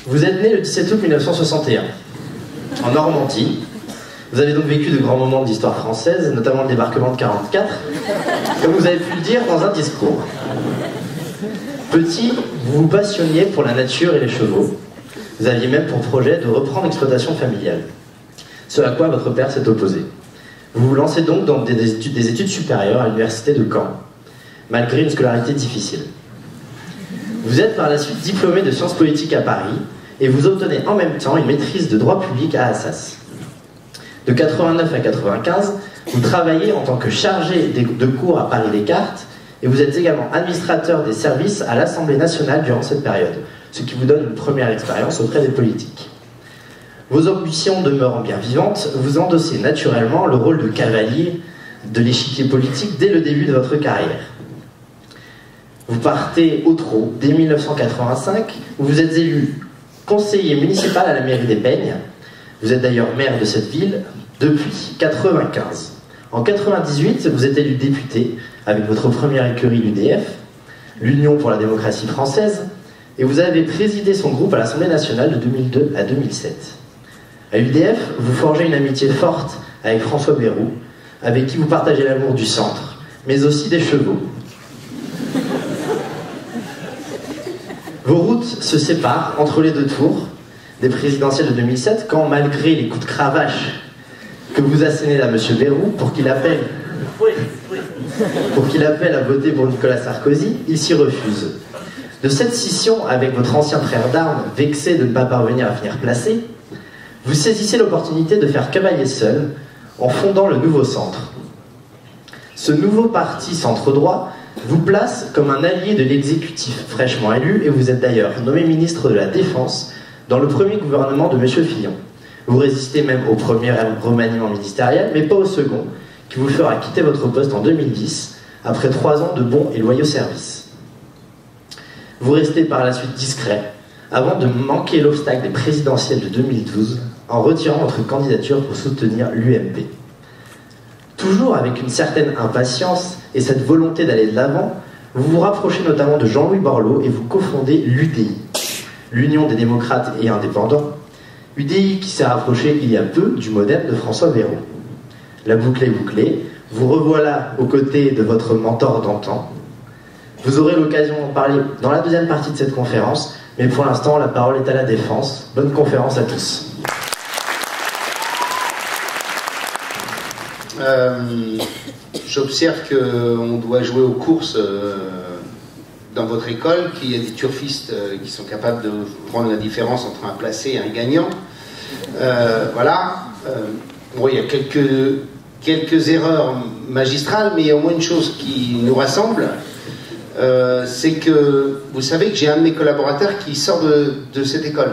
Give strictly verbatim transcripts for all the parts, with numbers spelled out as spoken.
Vous êtes né le dix-sept août mille neuf cent soixante et un, en Normandie. Vous avez donc vécu de grands moments de l'histoire française, notamment le débarquement de quarante-quatre, comme vous avez pu le dire dans un discours. Petit, vous vous passionniez pour la nature et les chevaux. Vous aviez même pour projet de reprendre l'exploitation familiale. Ce à quoi votre père s'est opposé. Vous vous lancez donc dans des études, des études supérieures à l'université de Caen, malgré une scolarité difficile. Vous êtes par la suite diplômé de sciences politiques à Paris, et vous obtenez en même temps une maîtrise de droit public à Assas. De quatre-vingt-neuf à quatre-vingt-quinze, vous travaillez en tant que chargé de cours à Paris-Descartes, et vous êtes également administrateur des services à l'Assemblée nationale durant cette période, ce qui vous donne une première expérience auprès des politiques. Vos ambitions demeurant bien vivantes, vous endossez naturellement le rôle de cavalier de l'échiquier politique dès le début de votre carrière. Vous partez au trot dès mille neuf cent quatre-vingt-cinq, où vous êtes élu conseiller municipal à la mairie des Peignes. Vous êtes d'ailleurs maire de cette ville depuis mille neuf cent quatre-vingt-quinze. En mille neuf cent quatre-vingt-dix-huit, vous êtes élu député avec votre première écurie, l'U D F, l'Union pour la démocratie française, et vous avez présidé son groupe à l'Assemblée nationale de deux mille deux à deux mille sept. À l'U D F, vous forgez une amitié forte avec François Bayrou, avec qui vous partagez l'amour du centre, mais aussi des chevaux. Vos routes se séparent entre les deux tours des présidentielles de deux mille sept, quand, malgré les coups de cravache que vous assénez à M. Bayrou pour qu'il appelle, pour qu'il appelle à voter pour Nicolas Sarkozy, il s'y refuse. De cette scission avec votre ancien frère d'armes, vexé de ne pas parvenir à finir placé, vous saisissez l'opportunité de faire cavalier seul en fondant le Nouveau Centre. Ce nouveau parti centre-droit vous place comme un allié de l'exécutif fraîchement élu, et vous êtes d'ailleurs nommé ministre de la Défense dans le premier gouvernement de M. Fillon. Vous résistez même au premier remaniement ministériel, mais pas au second, qui vous fera quitter votre poste en deux mille dix, après trois ans de bons et loyaux services. Vous restez par la suite discret, avant de manquer l'obstacle des présidentielles de deux mille douze, en retirant votre candidature pour soutenir l'U M P. Toujours avec une certaine impatience et cette volonté d'aller de l'avant, vous vous rapprochez notamment de Jean-Louis Borloo et vous cofondez l'U D I, l'Union des démocrates et indépendants, U D I qui s'est rapproché il y a peu du modem de François Bayrou. La boucle est bouclée, vous revoilà aux côtés de votre mentor d'antan. Vous aurez l'occasion d'en parler dans la deuxième partie de cette conférence, mais pour l'instant, la parole est à la Défense. Bonne conférence à tous. Euh, J'observe qu'on doit jouer aux courses euh, dans votre école, qu'il y a des turfistes euh, qui sont capables de prendre la différence entre un placé et un gagnant. Euh, voilà. Euh, bon, il y a quelques, quelques erreurs magistrales, mais il y a au moins une chose qui nous rassemble. Euh, c'est que vous savez que j'ai un de mes collaborateurs qui sort de, de cette école.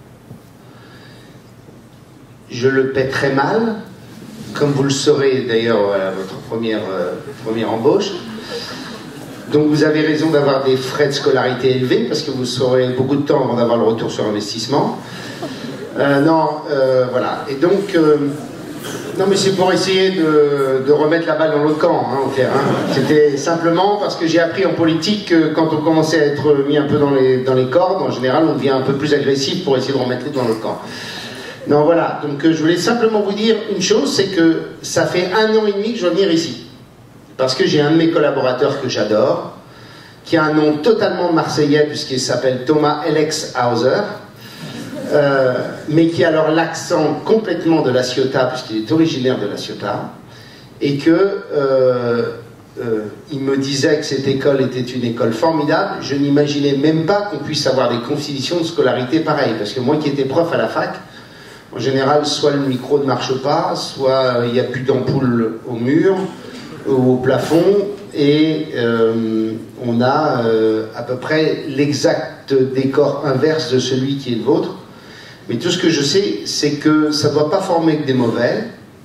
Je le paie très mal, comme vous le saurez d'ailleurs à votre première, euh, première embauche. Donc vous avez raison d'avoir des frais de scolarité élevés, parce que vous aurez beaucoup de temps avant d'avoir le retour sur investissement. Euh, non, euh, voilà. Et donc, euh, non mais c'est pour essayer de, de remettre la balle dans l'autre camp, hein, au faire. Hein. C'était simplement parce que j'ai appris en politique que quand on commençait à être mis un peu dans les, dans les cordes, en général on devient un peu plus agressif pour essayer de remettre l'autre dans l'autre camp. Non, voilà, donc euh, je voulais simplement vous dire une chose, c'est que ça fait un an et demi que je veux venir ici. Parce que j'ai un de mes collaborateurs que j'adore, qui a un nom totalement marseillais, puisqu'il s'appelle Thomas Alex Hauser, euh, mais qui a alors l'accent complètement de La Ciotat, puisqu'il est originaire de La Ciotat, et que euh, euh, il me disait que cette école était une école formidable. Je n'imaginais même pas qu'on puisse avoir des conditions de scolarité pareilles, parce que moi qui étais prof à la fac, en général, soit le micro ne marche pas, soit il n'y a plus d'ampoule au mur, au plafond, et euh, on a euh, à peu près l'exact décor inverse de celui qui est le vôtre. Mais tout ce que je sais, c'est que ça ne doit pas former que des mauvais,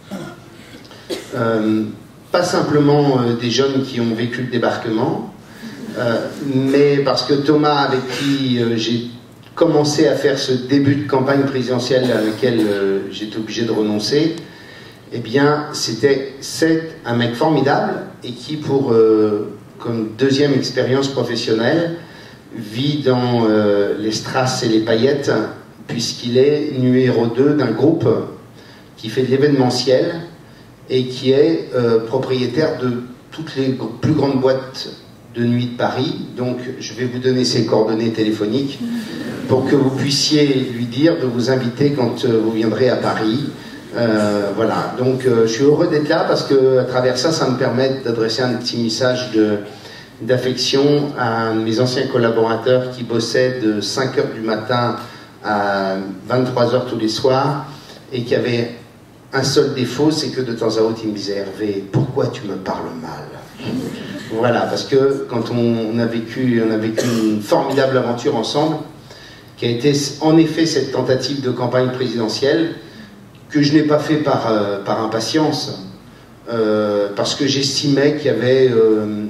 euh, pas simplement euh, des jeunes qui ont vécu le débarquement, euh, mais parce que Thomas, avec qui euh, j'ai commencé à faire ce début de campagne présidentielle à laquelle euh, j'étais obligé de renoncer, eh bien, c'était c'est un mec formidable et qui, pour euh, comme deuxième expérience professionnelle, vit dans euh, les strass et les paillettes, puisqu'il est numéro deux d'un groupe qui fait de l'événementiel et qui est euh, propriétaire de toutes les plus grandes boîtes de nuit de Paris. Donc je vais vous donner ses coordonnées téléphoniques pour que vous puissiez lui dire de vous inviter quand euh, vous viendrez à Paris. Euh, voilà, donc euh, je suis heureux d'être là parce que à travers ça, ça me permet d'adresser un petit message de, d'affection à un de mes anciens collaborateurs qui bossait de cinq heures du matin à vingt-trois heures tous les soirs et qui avait un seul défaut, c'est que de temps à autre il me disait: Hervé, pourquoi tu me parles mal? Voilà, parce que quand on, on a vécu, on a vécu une formidable aventure ensemble, qui a été en effet cette tentative de campagne présidentielle, que je n'ai pas fait par, euh, par impatience, euh, parce que j'estimais qu'il y avait euh,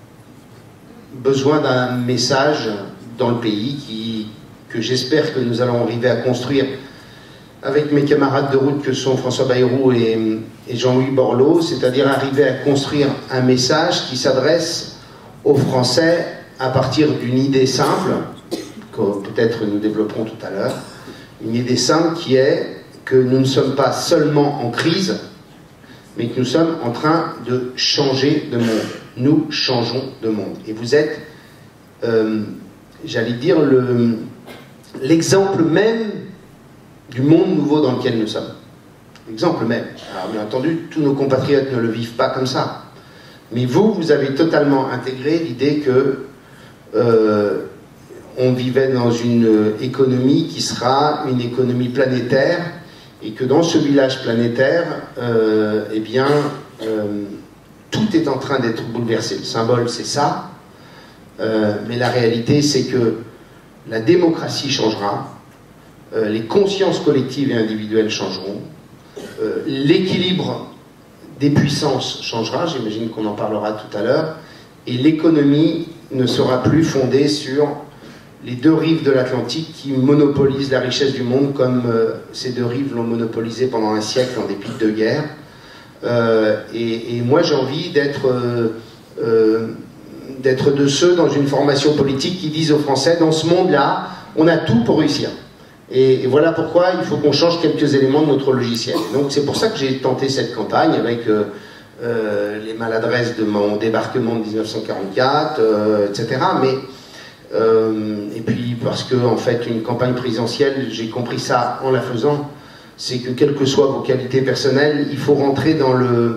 besoin d'un message dans le pays qui, que j'espère que nous allons arriver à construire avec mes camarades de route que sont François Bayrou et, et Jean-Louis Borloo, c'est-à-dire arriver à construire un message qui s'adresse aux Français à partir d'une idée simple, que peut-être nous développerons tout à l'heure, une idée simple qui est que nous ne sommes pas seulement en crise, mais que nous sommes en train de changer de monde. Nous changeons de monde. Et vous êtes, euh, j'allais dire, le, l'exemple même du monde nouveau dans lequel nous sommes. L'exemple même. Alors bien entendu, tous nos compatriotes ne le vivent pas comme ça. Mais vous, vous avez totalement intégré l'idée que euh, on vivait dans une économie qui sera une économie planétaire, et que dans ce village planétaire, euh, eh bien, euh, tout est en train d'être bouleversé. Le symbole, c'est ça, euh, mais la réalité, c'est que la démocratie changera, euh, les consciences collectives et individuelles changeront, euh, l'équilibre des puissances changera, j'imagine qu'on en parlera tout à l'heure, et l'économie ne sera plus fondée sur les deux rives de l'Atlantique qui monopolisent la richesse du monde comme euh, ces deux rives l'ont monopolisé pendant un siècle en dépit de guerre. Euh, et, et moi j'ai envie d'être euh, euh, d'être de ceux dans une formation politique qui disent aux Français: dans ce monde-là, on a tout pour réussir. Et, et voilà pourquoi il faut qu'on change quelques éléments de notre logiciel. Donc c'est pour ça que j'ai tenté cette campagne avec euh, euh, les maladresses de mon débarquement de mille neuf cent quarante-quatre, euh, et cetera. Mais Euh, et puis parce que en fait une campagne présidentielle, j'ai compris ça en la faisant, c'est que quelles que soient vos qualités personnelles, il faut rentrer dans le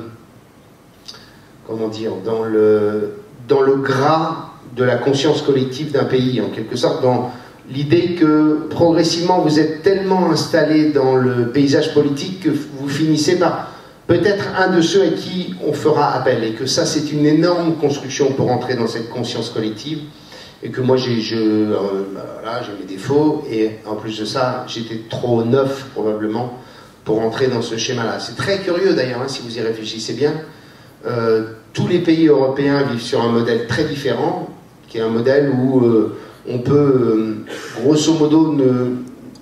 comment dire dans le dans le gras de la conscience collective d'un pays, en quelque sorte, dans l'idée que progressivement vous êtes tellement installé dans le paysage politique que vous finissez par peut-être un de ceux à qui on fera appel, et que ça c'est une énorme construction pour entrer dans cette conscience collective. Et que moi j'ai je, euh, voilà, j'ai mes défauts, et en plus de ça j'étais trop neuf probablement pour entrer dans ce schéma là. C'est très curieux d'ailleurs, hein, si vous y réfléchissez bien. Euh, tous les pays européens vivent sur un modèle très différent, qui est un modèle où euh, on peut euh, grosso modo ne,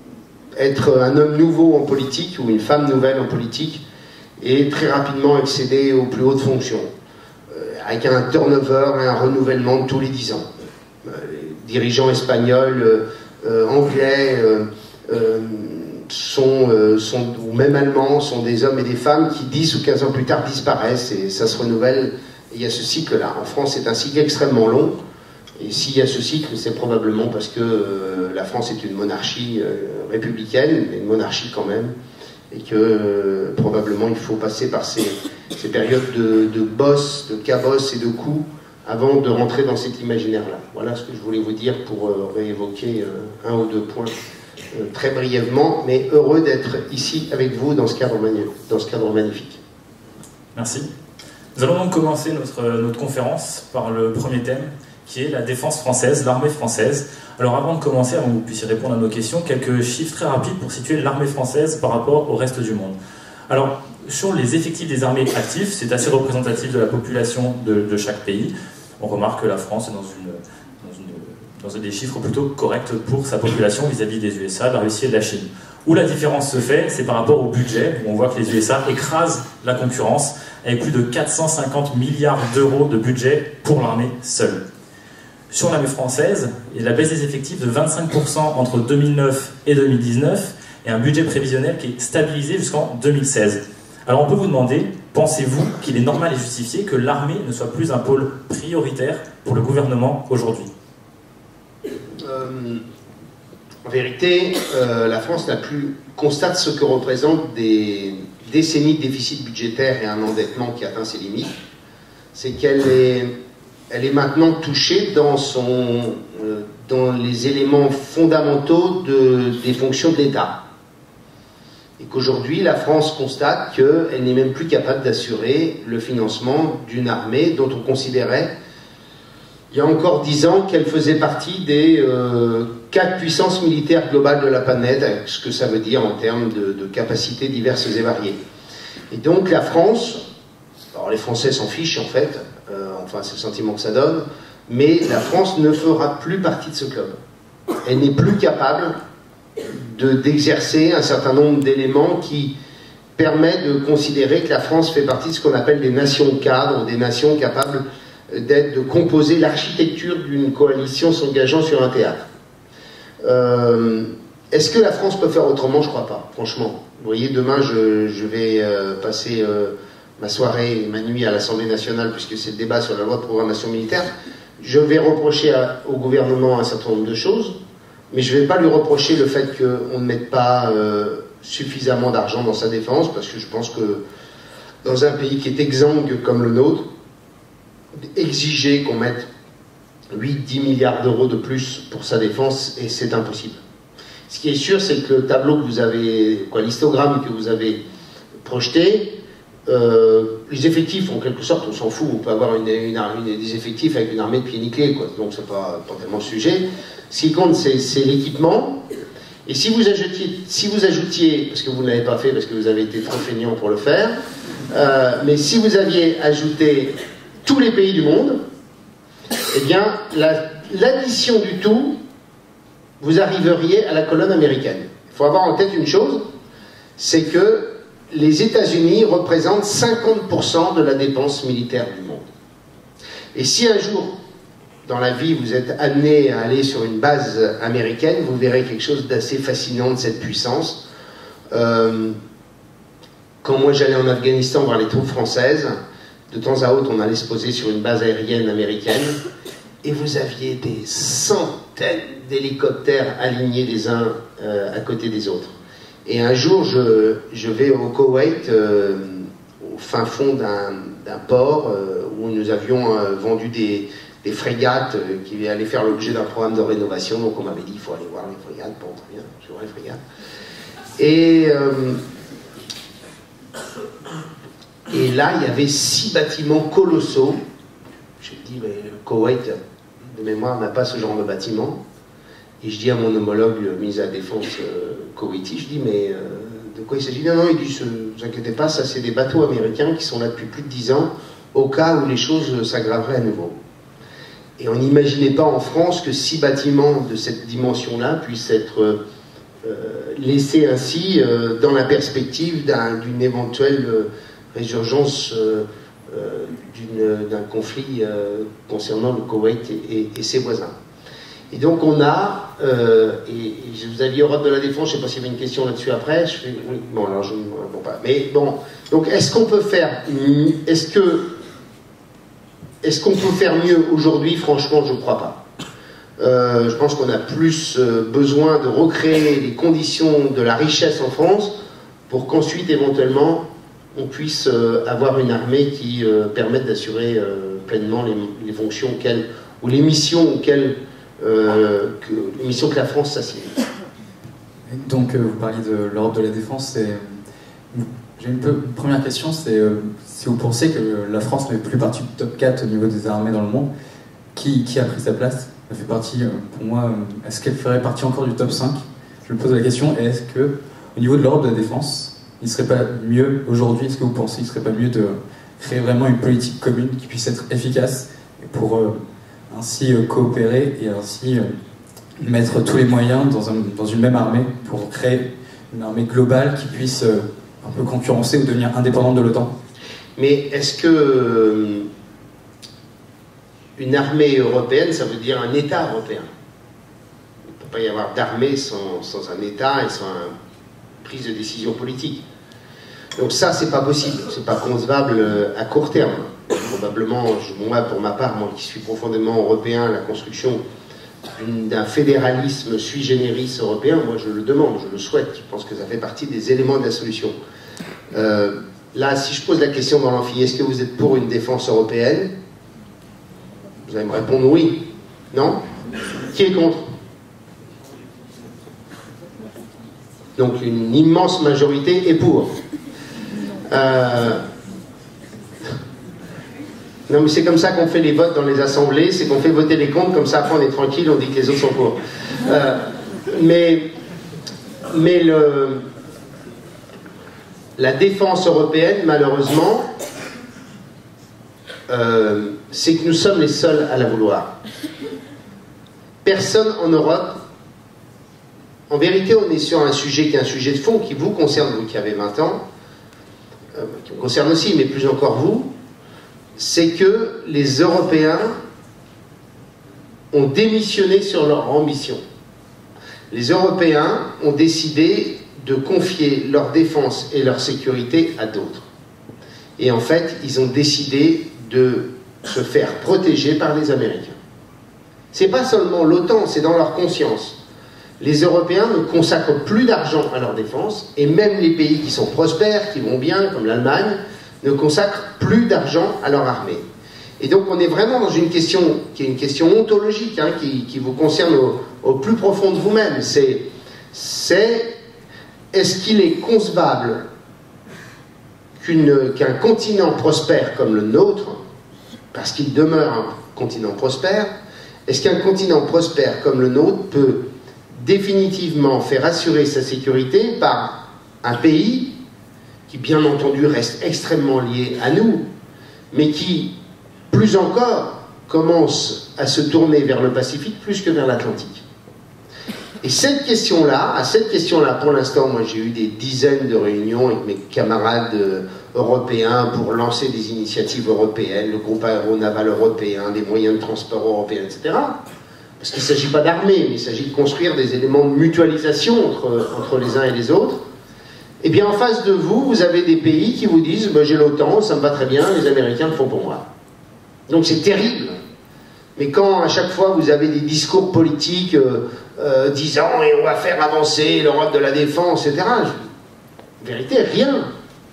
être un homme nouveau en politique ou une femme nouvelle en politique et très rapidement accéder aux plus hautes fonctions, euh, avec un turnover et un renouvellement de tous les dix ans. Les dirigeants espagnols, euh, euh, anglais, euh, euh, sont, euh, sont, ou même allemands, sont des hommes et des femmes qui dix ou quinze ans plus tard disparaissent, et ça se renouvelle. Et il y a ce cycle-là. En France, c'est un cycle extrêmement long, et s'il y a ce cycle, c'est probablement parce que euh, la France est une monarchie euh, républicaine, mais une monarchie quand même, et que euh, probablement il faut passer par ces, ces périodes de, de bosse, de cabosse et de coups, avant de rentrer dans cet imaginaire-là. Voilà ce que je voulais vous dire pour euh, réévoquer euh, un ou deux points euh, très brièvement, mais heureux d'être ici avec vous dans ce cadre, dans ce cadre magnifique. Merci. Nous allons donc commencer notre, notre conférence par le premier thème, qui est la défense française, l'armée française. Alors avant de commencer, avant que vous puissiez répondre à nos questions, quelques chiffres très rapides pour situer l'armée française par rapport au reste du monde. Alors, sur les effectifs des armées actives, c'est assez représentatif de la population de, de chaque pays. On remarque que la France est dans, une, dans, une, dans des chiffres plutôt corrects pour sa population vis-à-vis des U S A, de la Russie et de la Chine. Où la différence se fait, c'est par rapport au budget, où on voit que les U S A écrasent la concurrence avec plus de quatre cent cinquante milliards d'euros de budget pour l'armée seule. sur l'armée française et la baisse des effectifs de vingt-cinq pour cent entre deux mille neuf et deux mille dix-neuf et un budget prévisionnel qui est stabilisé jusqu'en deux mille seize. Alors on peut vous demander, pensez-vous qu'il est normal et justifié que l'armée ne soit plus un pôle prioritaire pour le gouvernement aujourd'hui? euh, En vérité, euh, la France n'a plus constate ce que représentent des décennies de déficit budgétaire et un endettement qui atteint ses limites. C'est qu'elle est, elle est maintenant touchée dans, son, euh, dans les éléments fondamentaux de, des fonctions de l'État. Et qu'aujourd'hui, la France constate qu'elle n'est même plus capable d'assurer le financement d'une armée dont on considérait, il y a encore dix ans, qu'elle faisait partie des euh, quatre puissances militaires globales de la planète, avec ce que ça veut dire en termes de, de capacités diverses et variées. Et donc la France, alors les Français s'en fichent en fait, euh, enfin c'est le sentiment que ça donne, mais la France ne fera plus partie de ce club. Elle n'est plus capable d'exercer un certain nombre d'éléments qui permettent de considérer que la France fait partie de ce qu'on appelle des nations cadres, des nations capables d'être, de composer l'architecture d'une coalition s'engageant sur un théâtre. Euh, Est-ce que la France peut faire autrement? Je ne crois pas, franchement. Vous voyez, demain, je, je vais euh, passer euh, ma soirée et ma nuit à l'Assemblée nationale, puisque c'est le débat sur la loi de programmation militaire. Je vais reprocher à, au gouvernement un certain nombre de choses, mais je ne vais pas lui reprocher le fait qu'on ne mette pas euh, suffisamment d'argent dans sa défense, parce que je pense que dans un pays qui est exsangue comme le nôtre, exiger qu'on mette huit à dix milliards d'euros de plus pour sa défense, et c'est impossible. Ce qui est sûr, c'est que le tableau que vous avez, quoi, l'histogramme que vous avez projeté, euh, les effectifs, en quelque sorte, on s'en fout, on peut avoir une, une, une, des effectifs avec une armée de pieds nickelés, quoi, donc c'est pas, pas tellement le sujet. Ce qui compte, c'est l'équipement. Et si vous, ajoutiez, si vous ajoutiez, parce que vous ne l'avez pas fait, parce que vous avez été trop feignant pour le faire, euh, mais si vous aviez ajouté tous les pays du monde, eh bien, l'addition du tout, vous arriveriez à la colonne américaine. Il faut avoir en tête une chose, c'est que les États-Unis représentent cinquante pour cent de la dépense militaire du monde. Et si un jour, dans la vie, vous êtes amené à aller sur une base américaine, vous verrez quelque chose d'assez fascinant de cette puissance. Euh, quand moi j'allais en Afghanistan voir les troupes françaises, de temps à autre on allait se poser sur une base aérienne américaine, et vous aviez des centaines d'hélicoptères alignés les uns euh, à côté des autres. Et un jour, je, je vais au Koweït, euh, au fin fond d'un port, euh, où nous avions euh, vendu des, des frégates euh, qui allaient faire l'objet d'un programme de rénovation. Donc on m'avait dit, il faut aller voir les frégates. Bon, très bien, je vois les frégates. Et, euh, et là, il y avait six bâtiments colossaux. Je me dis, mais le Koweït, de mémoire, n'a pas ce genre de bâtiment. Et je dis à mon homologue, le ministre de la Défense euh, koweïti, je dis, mais euh, de quoi il s'agit? Non, non, il dit, ne vous inquiétez pas, ça c'est des bateaux américains qui sont là depuis plus de dix ans, au cas où les choses s'aggraveraient à nouveau. Et on n'imaginait pas en France que six bâtiments de cette dimension-là puissent être euh, laissés ainsi euh, dans la perspective d'une éventuelle euh, résurgence euh, euh, d'un conflit euh, concernant le Koweït et, et, et ses voisins. Et donc on a, euh, et, et je vous avais dit Europe de la Défense, je ne sais pas s'il y avait une question là-dessus après, je fais, oui, bon alors je ne réponds pas. Mais bon, donc est-ce qu'on peut faire, est-ce que, est-ce qu'on peut faire mieux aujourd'hui? Franchement, je ne crois pas. Euh, je pense qu'on a plus euh, besoin de recréer les conditions de la richesse en France pour qu'ensuite éventuellement on puisse euh, avoir une armée qui euh, permette d'assurer euh, pleinement les, les fonctions auxquelles, ou les missions auxquelles Euh, que, les missions que la France s'assigne. Donc euh, vous parliez de l'Europe de la Défense, et j'ai une, une première question, c'est euh, si vous pensez que la France ne fait plus partie du top quatre au niveau des armées dans le monde, qui, qui a pris sa place? Elle fait partie, euh, pour moi, euh, est-ce qu'elle ferait partie encore du top cinq? Je me pose la question, et est-ce que au niveau de l'Europe de la Défense, il ne serait pas mieux aujourd'hui, est-ce que vous pensez qu'il ne serait pas mieux de créer vraiment une politique commune qui puisse être efficace pour euh, ainsi euh, coopérer et ainsi euh, mettre tous les moyens dans, un, dans une même armée pour créer une armée globale qui puisse euh, un peu concurrencer ou devenir indépendante de l'OTAN? Mais est-ce que... une armée européenne, ça veut dire un État européen. Il ne peut pas y avoir d'armée sans, sans un État et sans une prise de décision politique. Donc ça, c'est pas possible, c'est pas concevable à court terme. Probablement, moi, pour ma part, moi qui suis profondément européen, la construction d'un fédéralisme sui generis européen, moi je le demande, je le souhaite, je pense que ça fait partie des éléments de la solution. Euh, là, si je pose la question dans l'amphi, est-ce que vous êtes pour une défense européenne? Vous allez me répondre oui. Non? Qui est contre? Donc une immense majorité est pour. Euh... Non mais c'est comme ça qu'on fait les votes dans les assemblées, c'est qu'on fait voter les comptes, comme ça après on est tranquille, on dit que les autres sont pour. Euh, mais mais le, la défense européenne, malheureusement, euh, c'est que nous sommes les seuls à la vouloir. Personne en Europe, en vérité on est sur un sujet qui est un sujet de fond, qui vous concerne, vous qui avez vingt ans, euh, qui me concerne aussi, mais plus encore vous, c'est que les Européens ont démissionné sur leur ambition. Les Européens ont décidé de confier leur défense et leur sécurité à d'autres. Et en fait, ils ont décidé de se faire protéger par les Américains. C'est pas seulement l'OTAN, c'est dans leur conscience. Les Européens ne consacrent plus d'argent à leur défense, et même les pays qui sont prospères, qui vont bien, comme l'Allemagne, ne consacrent plus d'argent à leur armée. Et donc on est vraiment dans une question qui est une question ontologique, hein, qui, qui vous concerne au, au plus profond de vous-même. C'est, c'est est-ce qu'il est concevable qu'une, qu'un continent prospère comme le nôtre, parce qu'il demeure un continent prospère, est-ce qu'un continent prospère comme le nôtre peut définitivement faire assurer sa sécurité par un pays qui bien entendu reste extrêmement lié à nous, mais qui, plus encore, commence à se tourner vers le Pacifique plus que vers l'Atlantique. Et cette question-là, à cette question-là, pour l'instant, moi j'ai eu des dizaines de réunions avec mes camarades européens pour lancer des initiatives européennes, le groupe aéronaval européen, des moyens de transport européens, et cetera. Parce qu'il ne s'agit pas d'armée, mais il s'agit de construire des éléments de mutualisation entre, entre les uns et les autres. Eh bien, en face de vous, vous avez des pays qui vous disent bah, « j'ai l'OTAN, ça me va très bien, les Américains le font pour moi ». Donc c'est terrible. Mais quand, à chaque fois, vous avez des discours politiques euh, euh, disant « et on va faire avancer l'Europe de la défense », et cetera, en vérité, rien.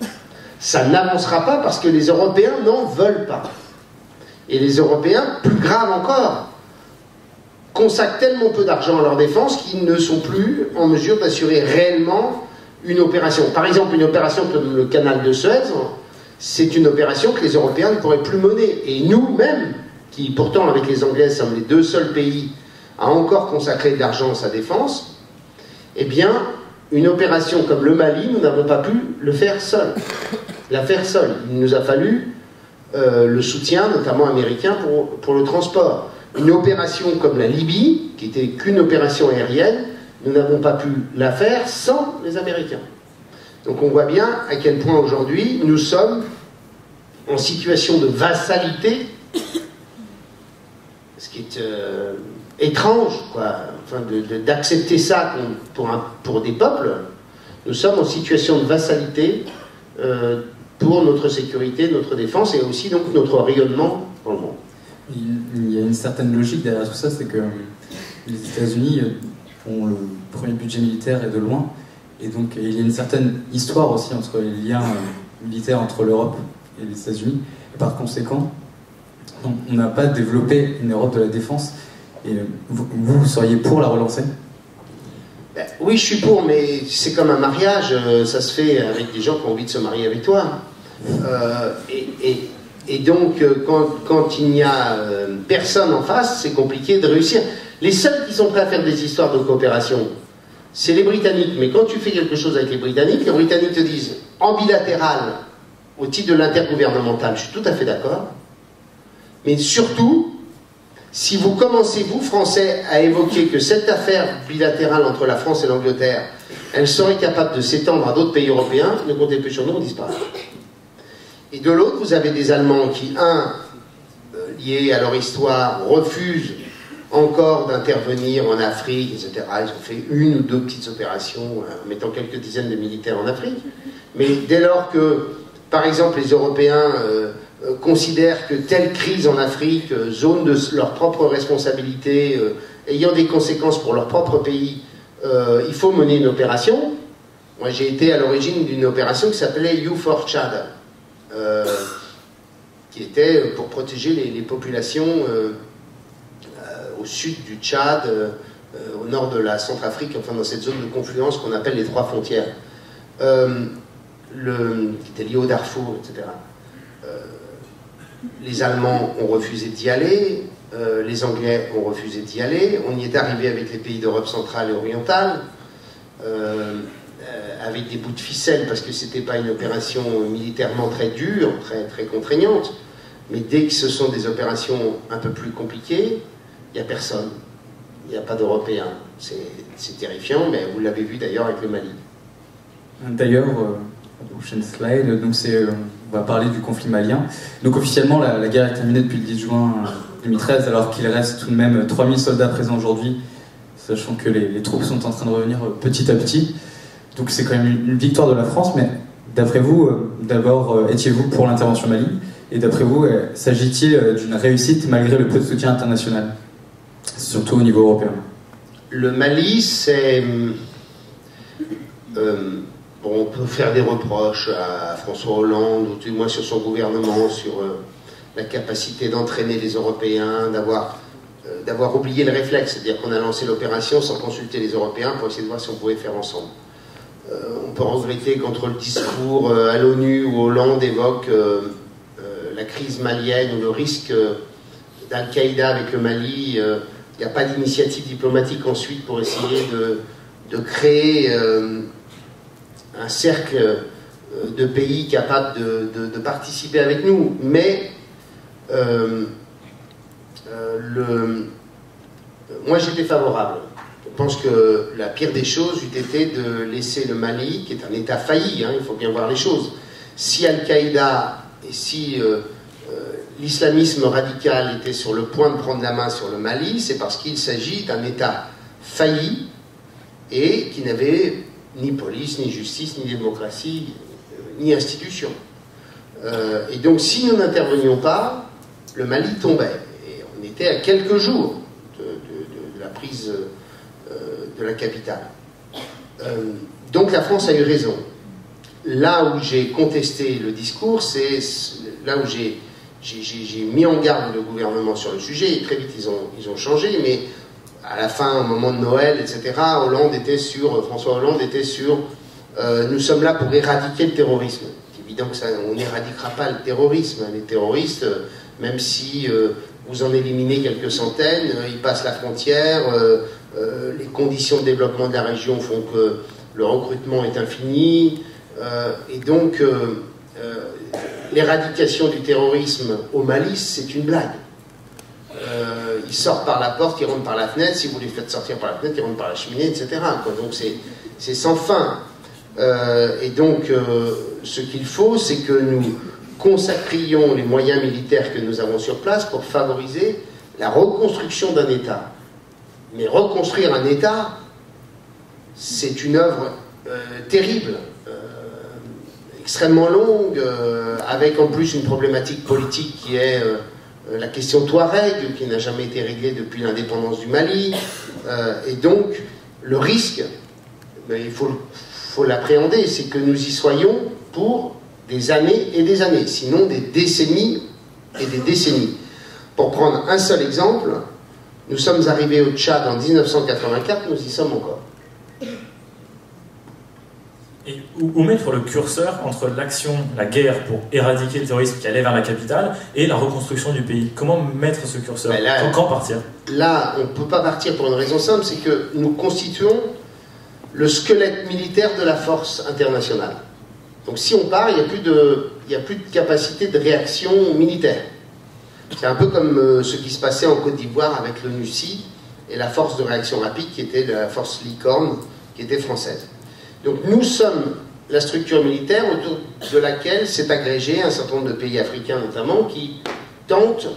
Ça n'avancera pas parce que les Européens n'en veulent pas. Et les Européens, plus grave encore, consacrent tellement peu d'argent à leur défense qu'ils ne sont plus en mesure d'assurer réellement une opération. Par exemple, une opération comme le canal de Suez, c'est une opération que les Européens ne pourraient plus mener. Et nous-mêmes, qui pourtant avec les Anglais sommes les deux seuls pays à encore consacrer de l'argent à sa défense, eh bien, une opération comme le Mali, nous n'avons pas pu le faire seul. La faire seul. Il nous a fallu euh, le soutien, notamment américain, pour, pour le transport. Une opération comme la Libye, qui n'était qu'une opération aérienne, nous n'avons pas pu la faire sans les Américains. Donc on voit bien à quel point aujourd'hui nous sommes en situation de vassalité, ce qui est euh, étrange, quoi, enfin, de, de, d'accepter ça pour, un, pour des peuples. Nous sommes en situation de vassalité euh, pour notre sécurité, notre défense et aussi donc notre rayonnement dans le monde. Il y a une certaine logique derrière tout ça, c'est que les États-Unis ont le premier budget militaire et de loin, et donc il y a une certaine histoire aussi entre les liens militaires entre l'Europe et les États-Unis, et par conséquent, on n'a pas développé une Europe de la défense. Et vous, vous seriez pour la relancer? Ben, oui, je suis pour, mais c'est comme un mariage, ça se fait avec des gens qui ont envie de se marier avec toi. Euh, et, et, et donc, quand, quand il n'y a euh, personne en face, c'est compliqué de réussir. Les seuls qui sont prêts à faire des histoires de coopération, c'est les Britanniques. Mais quand tu fais quelque chose avec les Britanniques, les Britanniques te disent, en bilatéral, au titre de l'intergouvernemental, je suis tout à fait d'accord, mais surtout, si vous commencez, vous, Français, à évoquer que cette affaire bilatérale entre la France et l'Angleterre, elle serait capable de s'étendre à d'autres pays européens, ne comptez plus sur nous, on disparaît. Et de l'autre, vous avez des Allemands qui, un, liés à leur histoire, refusent encore d'intervenir en Afrique, et cetera. Ils ont fait une ou deux petites opérations en mettant quelques dizaines de militaires en Afrique. Mais dès lors que, par exemple, les Européens euh, euh, considèrent que telle crise en Afrique, euh, zone de leur propre responsabilité, euh, ayant des conséquences pour leur propre pays, euh, il faut mener une opération. Moi, j'ai été à l'origine d'une opération qui s'appelait You for Tchad, euh, qui était pour protéger les, les populations euh, euh, au sud du Tchad, euh, au nord de la Centrafrique, enfin dans cette zone de confluence qu'on appelle les trois frontières, euh, le, qui était lié au Darfour, et cetera. Euh, les Allemands ont refusé d'y aller, euh, les Anglais ont refusé d'y aller, on y est arrivé avec les pays d'Europe centrale et orientale, euh, euh, avec des bouts de ficelle, parce que c'était pas une opération militairement très dure, très, très contraignante, mais dès que ce sont des opérations un peu plus compliquées, il n'y a personne. Il n'y a pas d'Européens. C'est terrifiant, mais vous l'avez vu d'ailleurs avec le Mali. D'ailleurs, euh, la prochaine slide, donc euh, on va parler du conflit malien. Donc officiellement, la, la guerre est terminée depuis le dix juin deux mille treize, alors qu'il reste tout de même trois mille soldats présents aujourd'hui, sachant que les, les troupes sont en train de revenir petit à petit. Donc c'est quand même une, une victoire de la France, mais d'après vous, euh, d'abord, euh, étiez-vous pour l'intervention Mali? Et d'après vous, euh, s'agit-il euh, d'une réussite malgré le peu de soutien international, surtout au niveau européen? Le Mali, c'est... Euh, bon, on peut faire des reproches à François Hollande, ou du moins sur son gouvernement, sur euh, la capacité d'entraîner les Européens, d'avoir euh, d'avoir oublié le réflexe, c'est-à-dire qu'on a lancé l'opération sans consulter les Européens pour essayer de voir si on pouvait faire ensemble. Euh, on peut regretter qu'entre le discours euh, à l'ONU où Hollande évoque euh, euh, la crise malienne ou le risque euh, d'Al-Qaïda avec le Mali, euh, il n'y a pas d'initiative diplomatique ensuite pour essayer de, de créer euh, un cercle euh, de pays capables de, de, de participer avec nous. Mais euh, euh, le, moi j'étais favorable. Je pense que la pire des choses eût été de laisser le Mali, qui est un État failli, hein, il faut bien voir les choses. Si Al-Qaïda et si euh, euh, l'islamisme radical était sur le point de prendre la main sur le Mali, c'est parce qu'il s'agit d'un État failli et qui n'avait ni police, ni justice, ni démocratie, euh, ni institution. Euh, et donc si nous n'intervenions pas, le Mali tombait. Et on était à quelques jours de, de, de, de la prise euh, de la capitale. Euh, donc la France a eu raison. Là où j'ai contesté le discours, c'est là où j'ai j'ai mis en garde le gouvernement sur le sujet, et très vite ils ont, ils ont changé, mais à la fin, au moment de Noël, et cetera, Hollande était sur, François Hollande était sur euh, nous sommes là pour éradiquer le terrorisme. C'est évident que ça, on n'éradiquera pas le terrorisme. Les terroristes, euh, même si euh, vous en éliminez quelques centaines, euh, ils passent la frontière, euh, euh, les conditions de développement de la région font que le recrutement est infini, euh, et donc euh, euh, l'éradication du terrorisme au Mali, c'est une blague. Euh, ils sortent par la porte, ils rentrent par la fenêtre, si vous les faites sortir par la fenêtre, ils rentrent par la cheminée, et cetera quoi. Donc c'est sans fin. Euh, et donc euh, ce qu'il faut, c'est que nous consacrions les moyens militaires que nous avons sur place pour favoriser la reconstruction d'un État. Mais reconstruire un État, c'est une œuvre euh, terrible, euh, extrêmement longue, euh, avec en plus une problématique politique qui est euh, la question Touareg, qui n'a jamais été réglée depuis l'indépendance du Mali. Euh, et donc, le risque, ben, il faut, faut l'appréhender, c'est que nous y soyons pour des années et des années, sinon des décennies et des décennies. Pour prendre un seul exemple, nous sommes arrivés au Tchad en mille neuf cent quatre-vingt-quatre, nous y sommes encore. Et où, où mettre le curseur entre l'action, la guerre pour éradiquer le terrorisme qui allait vers la capitale et la reconstruction du pays? Comment mettre ce curseur? ben là, quand, quand partir? Là, on ne peut pas partir pour une raison simple, c'est que nous constituons le squelette militaire de la force internationale. Donc si on part, il n'y a plus de, il n'y a plus de capacité de réaction militaire. C'est un peu comme euh, ce qui se passait en Côte d'Ivoire avec l'ONUCI et la force de réaction rapide qui était la force Licorne, qui était française. Donc nous sommes la structure militaire autour de laquelle s'est agrégé un certain nombre de pays africains notamment qui tentent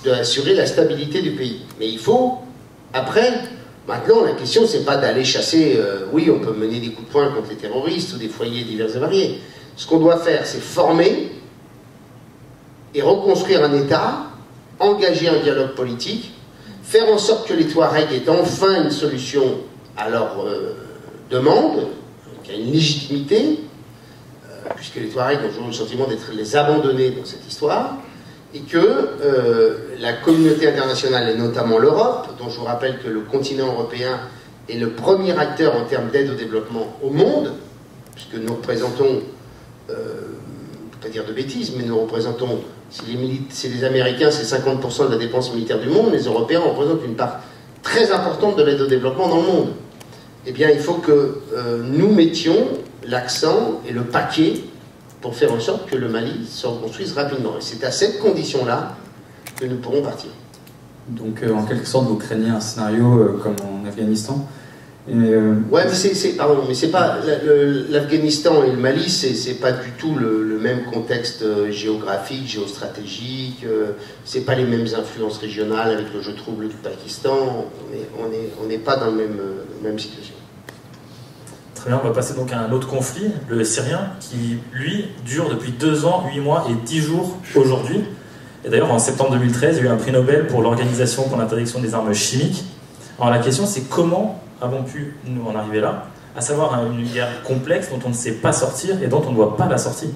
d'assurer la stabilité du pays. Mais il faut, après, maintenant, la question, c'est pas d'aller chasser, euh, oui, on peut mener des coups de poing contre les terroristes ou des foyers divers et variés. Ce qu'on doit faire, c'est former et reconstruire un État, engager un dialogue politique, faire en sorte que les Touaregs aient enfin une solution à leur euh, demande, qui a une légitimité, euh, puisque les Touaregs ont toujours le sentiment d'être les abandonnés dans cette histoire, et que euh, la communauté internationale, et notamment l'Europe, dont je vous rappelle que le continent européen est le premier acteur en termes d'aide au développement au monde, puisque nous représentons, euh, je ne peux pas dire de bêtises, mais nous représentons, si les, si les Américains c'est cinquante pour cent de la dépense militaire du monde, les Européens représentent une part très importante de l'aide au développement dans le monde. Eh bien, il faut que euh, nous mettions l'accent et le paquet pour faire en sorte que le Mali se reconstruise rapidement. Et c'est à cette condition-là que nous pourrons partir. Donc, euh, en quelque sorte, vous craignez un scénario euh, comme en Afghanistan et, euh... Ouais, mais c'est, pardon, mais c'est pas l'Afghanistan et le Mali, c'est pas du tout le, le même contexte géographique, géostratégique. Euh, c'est pas les mêmes influences régionales avec le jeu trouble du Pakistan. On est, on est, on n'est pas dans la même, euh, même situation. Très bien, on va passer donc à un autre conflit, le syrien, qui, lui, dure depuis deux ans, huit mois et dix jours aujourd'hui. Et d'ailleurs, en septembre deux mille treize, il y a eu un prix Nobel pour l'Organisation pour l'interdiction des armes chimiques. Alors la question, c'est comment avons pu nous en arriver là, à savoir une guerre complexe dont on ne sait pas sortir et dont on ne voit pas la sortie.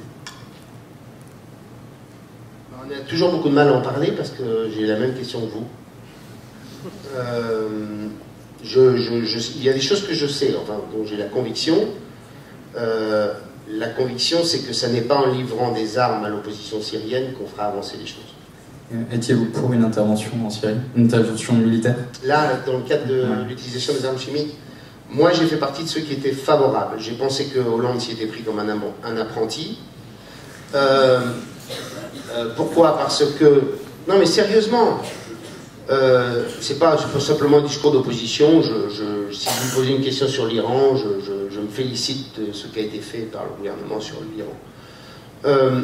On a toujours beaucoup de mal à en parler parce que j'ai la même question que vous. Euh... Je, je, je, il y a des choses que je sais, enfin, dont j'ai la conviction. Euh, la conviction, c'est que ce n'est pas en livrant des armes à l'opposition syrienne qu'on fera avancer les choses. Étiez-vous pour une intervention en Syrie, une intervention militaire? Là, dans le cadre de ouais. l'utilisation des armes chimiques, moi j'ai fait partie de ceux qui étaient favorables. J'ai pensé que Hollande s'y était pris comme un, un apprenti. Euh, euh, pourquoi? Parce que... Non mais sérieusement, Euh, c'est pas, pas simplement un discours d'opposition. Je, je, si vous me posez une question sur l'Iran, je, je, je me félicite de ce qui a été fait par le gouvernement sur l'Iran. Euh,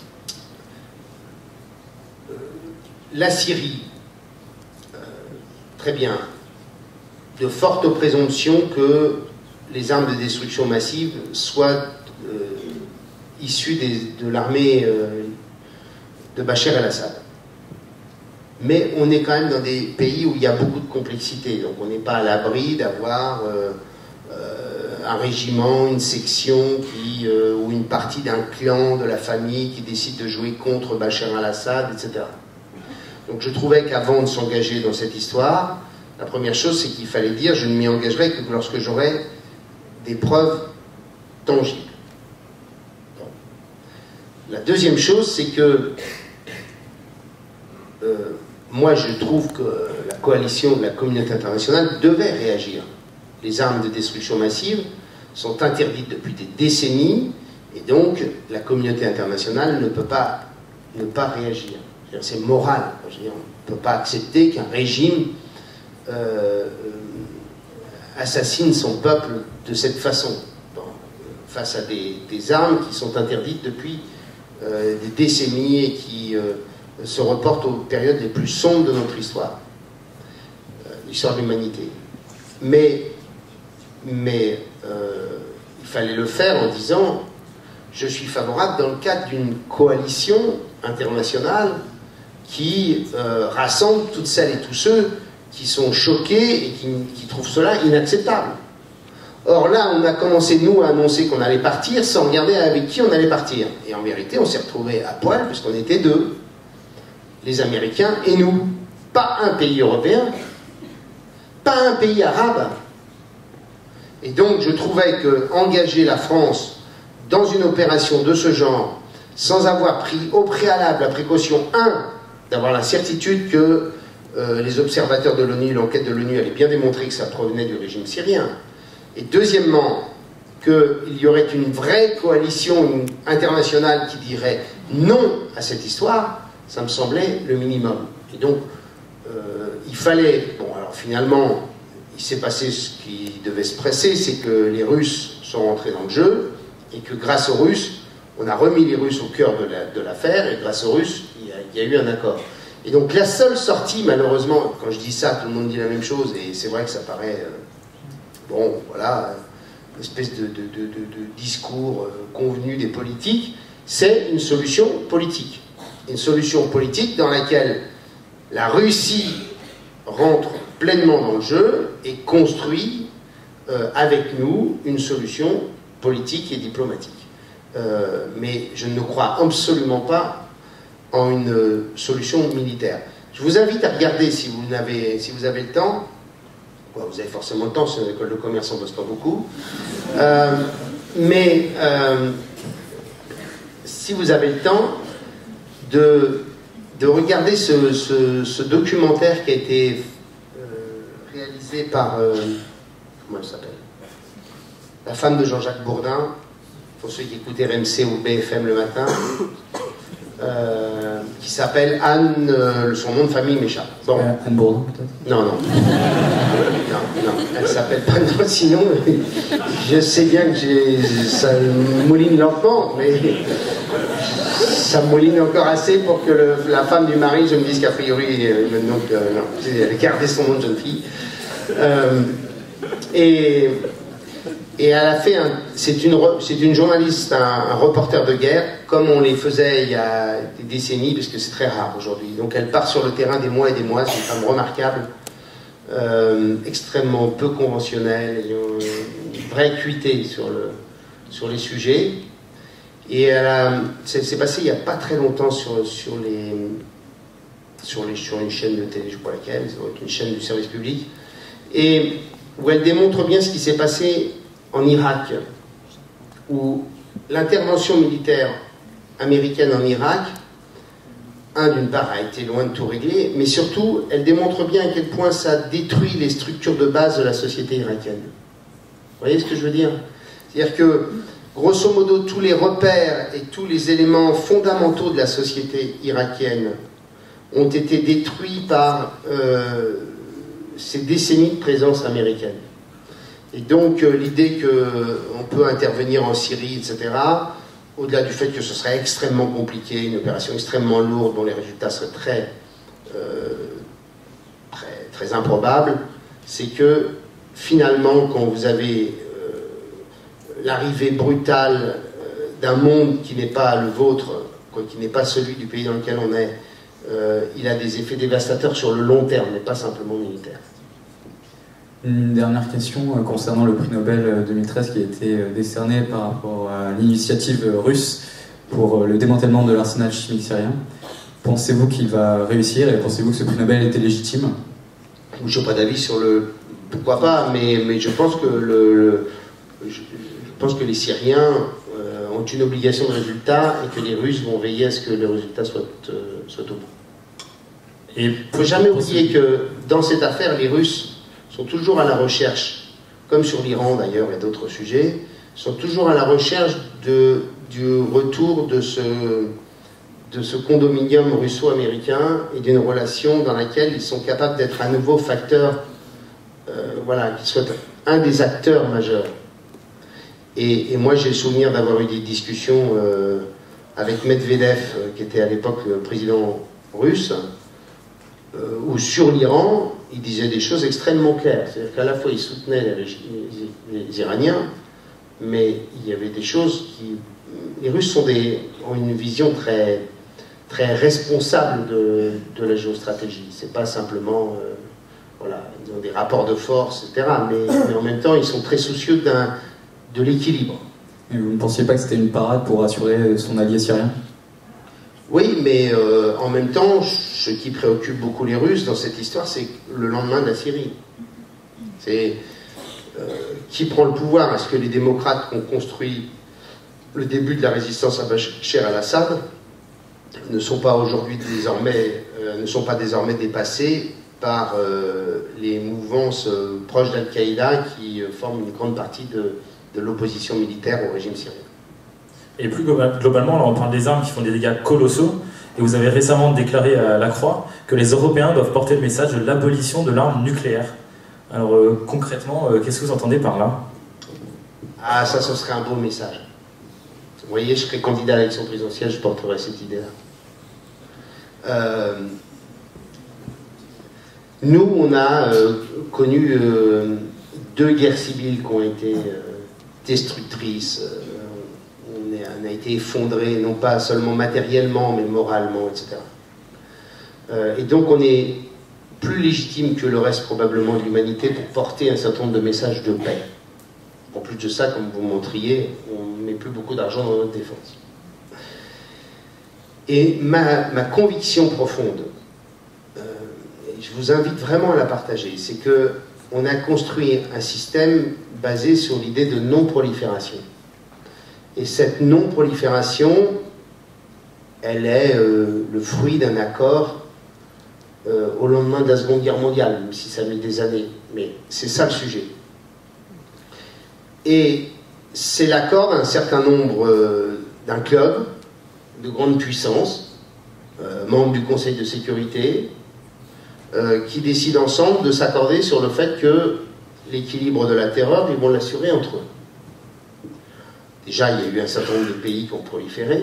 la Syrie, euh, très bien, de fortes présomptions que les armes de destruction massive soient euh, issues des, de l'armée euh, de Bachar el-Assad. Mais on est quand même dans des pays où il y a beaucoup de complexité, donc on n'est pas à l'abri d'avoir euh, euh, un régiment, une section qui, euh, ou une partie d'un clan de la famille qui décide de jouer contre Bachar el-Assad, et cetera. Donc je trouvais qu'avant de s'engager dans cette histoire, la première chose c'est qu'il fallait dire je ne m'y engagerai que lorsque j'aurai des preuves tangibles. Bon. La deuxième chose c'est que euh, moi, je trouve que la coalition de la communauté internationale devait réagir. Les armes de destruction massive sont interdites depuis des décennies, et donc la communauté internationale ne peut pas ne pas réagir. C'est moral. Je veux dire, on ne peut pas accepter qu'un régime euh, assassine son peuple de cette façon, bon, face à des, des armes qui sont interdites depuis euh, des décennies et qui... Euh, se reporte aux périodes les plus sombres de notre histoire, euh, l'histoire de l'humanité. Mais, mais euh, il fallait le faire en disant je suis favorable dans le cadre d'une coalition internationale qui euh, rassemble toutes celles et tous ceux qui sont choqués et qui, qui trouvent cela inacceptable. Or là, on a commencé, nous, à annoncer qu'on allait partir sans regarder avec qui on allait partir. Et en vérité, on s'est retrouvés à poil puisqu'on était deux. Les Américains et nous. Pas un pays européen, pas un pays arabe. Et donc je trouvais que engager la France dans une opération de ce genre, sans avoir pris au préalable la précaution, un, d'avoir la certitude que euh, les observateurs de l'ONU, l'enquête de l'ONU allait bien démontrer que ça provenait du régime syrien, et deuxièmement, qu'il y aurait une vraie coalition internationale qui dirait non à cette histoire, ça me semblait le minimum. Et donc, euh, il fallait... Bon, alors finalement, il s'est passé ce qui devait se passer, c'est que les Russes sont rentrés dans le jeu, et que grâce aux Russes, on a remis les Russes au cœur de l'affaire, la, et grâce aux Russes, il y, a, il y a eu un accord. Et donc la seule sortie, malheureusement, quand je dis ça, tout le monde dit la même chose, et c'est vrai que ça paraît, euh, bon, voilà, une espèce de, de, de, de, de discours euh, convenu des politiques, c'est une solution politique. Une solution politique dans laquelle la Russie rentre pleinement dans le jeu et construit euh, avec nous une solution politique et diplomatique. Euh, mais je ne crois absolument pas en une euh, solution militaire. Je vous invite à regarder, si vous, avez, si vous avez le temps, ouais, vous avez forcément le temps, c'est une école de commerce, on ne bosse pas beaucoup, euh, mais euh, si vous avez le temps, de, de regarder ce, ce, ce documentaire qui a été euh, réalisé par, euh, comment elle s'appelle, la femme de Jean-Jacques Bourdin, pour ceux qui écoutent R M C ou B F M le matin, euh, qui s'appelle Anne, euh, son nom de famille m'échappe. Bon. Euh, Anne Bourdin peut-être. Non, non. Non, non, elle s'appelle pas non, sinon, je sais bien que j'ai, ça mouline lentement, mais ça mouline encore assez pour que le, la femme du mari, je me dise qu'a priori, euh, donc, euh, non, elle a gardé son nom de jeune fille. Euh, et, et elle a fait, c'est une, c'est une journaliste, un, un reporter de guerre, comme on les faisait il y a des décennies, parce que c'est très rare aujourd'hui. Donc elle part sur le terrain des mois et des mois, c'est une femme remarquable, euh, extrêmement peu conventionnelle, ayant une vraie acuité sur, le, sur les sujets. Et c'est passé il n'y a pas très longtemps sur, sur, les, sur, les, sur une chaîne de télé, je crois laquelle, ça doit être une chaîne du service public, et où elle démontre bien ce qui s'est passé en Irak, où l'intervention militaire américaine en Irak, un, d'une part, a été loin de tout régler, mais surtout, elle démontre bien à quel point ça détruit les structures de base de la société irakienne. Vous voyez ce que je veux dire? C'est-à-dire que grosso modo, tous les repères et tous les éléments fondamentaux de la société irakienne ont été détruits par euh, ces décennies de présence américaine. Et donc, euh, l'idée qu'on peut intervenir en Syrie, et cetera, au-delà du fait que ce serait extrêmement compliqué, une opération extrêmement lourde, dont les résultats seraient très, euh, très, très improbables, c'est que, finalement, quand vous avez l'arrivée brutale d'un monde qui n'est pas le vôtre, quoi, qui n'est pas celui du pays dans lequel on est, euh, il a des effets dévastateurs sur le long terme, mais pas simplement militaire. Une dernière question euh, concernant le prix Nobel deux mille treize qui a été euh, décerné par rapport à l'initiative russe pour euh, le démantèlement de l'arsenal chimique syrien. Pensez-vous qu'il va réussir et pensez-vous que ce prix Nobel était légitime? Je n'ai pas d'avis sur le... Pourquoi pas, mais, mais je pense que le... le je, Je pense que les Syriens euh, ont une obligation de résultat et que les Russes vont veiller à ce que le résultat soit, euh, soit au bout. Et il ne faut jamais oublier que dans cette affaire, les Russes sont toujours à la recherche, comme sur l'Iran d'ailleurs et d'autres sujets, sont toujours à la recherche de, du retour de ce, de ce condominium russo-américain et d'une relation dans laquelle ils sont capables d'être à nouveau facteur, euh, voilà, qu'ils soient un des acteurs majeurs. Et, et moi, j'ai le souvenir d'avoir eu des discussions euh, avec Medvedev, euh, qui était à l'époque le président russe, euh, où sur l'Iran, il disait des choses extrêmement claires. C'est-à-dire qu'à la fois, il soutenait les, les, les Iraniens, mais il y avait des choses qui... Les Russes sont des, ont une vision très, très responsable de, de la géostratégie. C'est pas simplement... Euh, voilà, ils ont des rapports de force, et cetera. Mais, mais en même temps, ils sont très soucieux d'un... de l'équilibre. Et vous ne pensiez pas que c'était une parade pour assurer son allié syrien? Oui, mais euh, en même temps, ce qui préoccupe beaucoup les Russes dans cette histoire, c'est le lendemain de la Syrie. C'est euh, qui prend le pouvoir? Est-ce que les démocrates qui ont construit le début de la résistance à Bachar al-Assad ne sont pas aujourd'hui désormais, euh, ne sont pas désormais dépassés par euh, les mouvances euh, proches d'Al-Qaïda qui euh, forment une grande partie de de l'opposition militaire au régime syrien. Et plus globalement, là, on parle des armes qui font des dégâts colossaux, et vous avez récemment déclaré à la Croix que les Européens doivent porter le message de l'abolition de l'arme nucléaire. Alors euh, concrètement, euh, qu'est-ce que vous entendez par là? Ah, ça, ce serait un beau message. Vous voyez, je serais candidat à l'élection présidentielle, je porterais cette idée-là. Euh, nous, on a euh, connu euh, deux guerres civiles qui ont été euh, destructrices. Euh, on, est, on a été effondré, non pas seulement matériellement, mais moralement, et cetera. Euh, et donc, on est plus légitime que le reste, probablement, de l'humanité pour porter un certain nombre de messages de paix. En plus de ça, comme vous montriez, on ne met plus beaucoup d'argent dans notre défense. Et ma, ma conviction profonde, euh, je vous invite vraiment à la partager, c'est qu'on a construit un système basé sur l'idée de non-prolifération. Et cette non-prolifération, elle est euh, le fruit d'un accord euh, au lendemain de la Seconde Guerre mondiale, même si ça a mis des années. Mais c'est ça le sujet. Et c'est l'accord d'un certain nombre, euh, d'un club de grande puissance, euh, membres du Conseil de sécurité, euh, qui décident ensemble de s'accorder sur le fait que l'équilibre de la terreur, ils vont l'assurer entre eux. Déjà, il y a eu un certain nombre de pays qui ont proliféré,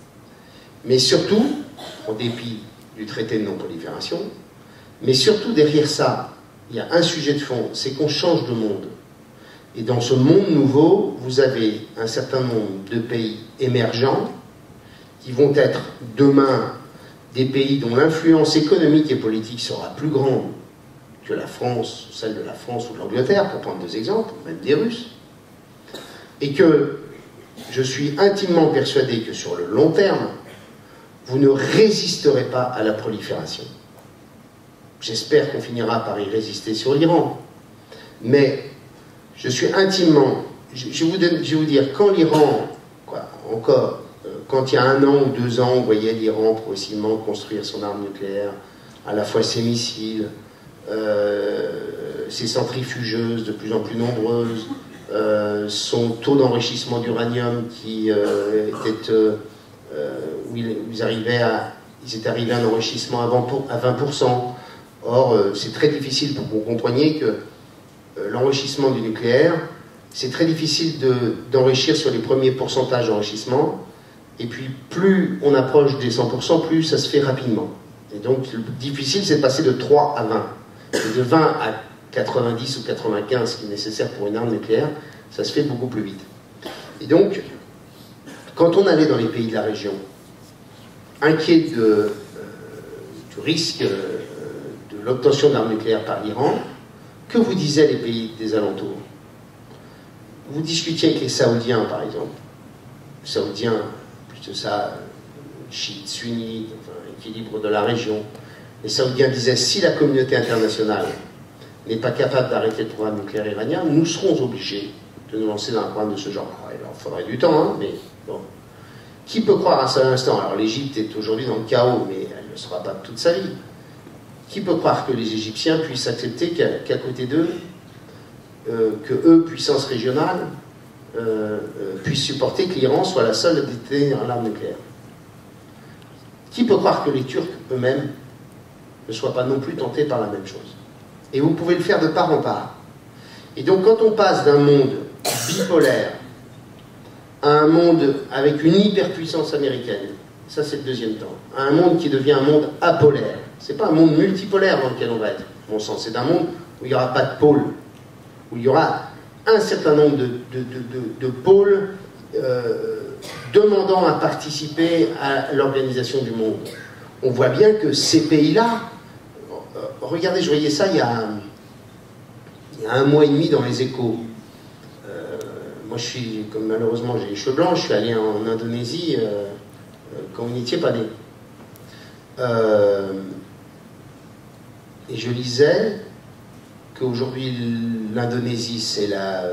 mais surtout, en dépit du traité de non-prolifération, mais surtout derrière ça, il y a un sujet de fond, c'est qu'on change de monde. Et dans ce monde nouveau, vous avez un certain nombre de pays émergents qui vont être demain des pays dont l'influence économique et politique sera plus grande que la France, celle de la France ou de l'Angleterre, pour prendre deux exemples, même des Russes. Et que je suis intimement persuadé que sur le long terme, vous ne résisterez pas à la prolifération. J'espère qu'on finira par y résister sur l'Iran. Mais je suis intimement... Je, je, vous, donne, je vais vous dire, quand l'Iran, quoi, encore, euh, quand il y a un an ou deux ans, on voyait l'Iran progressivement construire son arme nucléaire, à la fois ses missiles, euh, ses centrifugeuses de plus en plus nombreuses, euh, son taux d'enrichissement d'uranium qui euh, était... Euh, euh, où ils, ils, arrivaient à, ils étaient arrivés à un enrichissement à vingt pour cent. Or, euh, c'est très difficile pour que vous compreniez que euh, l'enrichissement du nucléaire, c'est très difficile d'enrichir de, sur les premiers pourcentages d'enrichissement, et puis plus on approche des cent pour cent, plus ça se fait rapidement. Et donc, le difficile, c'est de passer de trois à vingt. Et de vingt à quatre-vingt-dix ou quatre-vingt-quinze, qui est nécessaire pour une arme nucléaire, ça se fait beaucoup plus vite. Et donc, quand on allait dans les pays de la région, inquiets de, euh, du risque euh, de l'obtention d'armes nucléaires par l'Iran, que vous disaient les pays des alentours? Vous discutiez avec les Saoudiens, par exemple. Les Saoudiens, plus de ça, chiites, sunnites, enfin, équilibre de la région. Les Saoudiens disaient, si la communauté internationale n'est pas capable d'arrêter le programme nucléaire iranien, nous serons obligés de nous lancer dans un programme de ce genre. Alors, il leur faudrait du temps, hein, mais bon. Qui peut croire à ça un instant? Alors, l'Égypte est aujourd'hui dans le chaos, mais elle ne sera pas toute sa vie. Qui peut croire que les Égyptiens puissent accepter qu'à qu'à côté d'eux, euh, que eux, puissance régionale, euh, euh, puissent supporter que l'Iran soit la seule à détenir l'arme nucléaire? Qui peut croire que les Turcs eux-mêmes ne soient pas non plus tentés par la même chose? Et vous pouvez le faire de part en part. Et donc, quand on passe d'un monde bipolaire à un monde avec une hyperpuissance américaine, ça c'est le deuxième temps, à un monde qui devient un monde apolaire, c'est pas un monde multipolaire dans lequel on va être, à mon sens, c'est un monde où il n'y aura pas de pôle, où il y aura un certain nombre de, de, de, de, de pôles euh, demandant à participer à l'organisation du monde. On voit bien que ces pays-là, euh, regardez, je voyais ça il y a, il y a un mois et demi dans les Échos. Euh, moi, je suis, comme malheureusement j'ai les cheveux blancs, je suis allé en Indonésie euh, quand vous n'étiez pas né. Euh, et je lisais qu'aujourd'hui l'Indonésie c'est la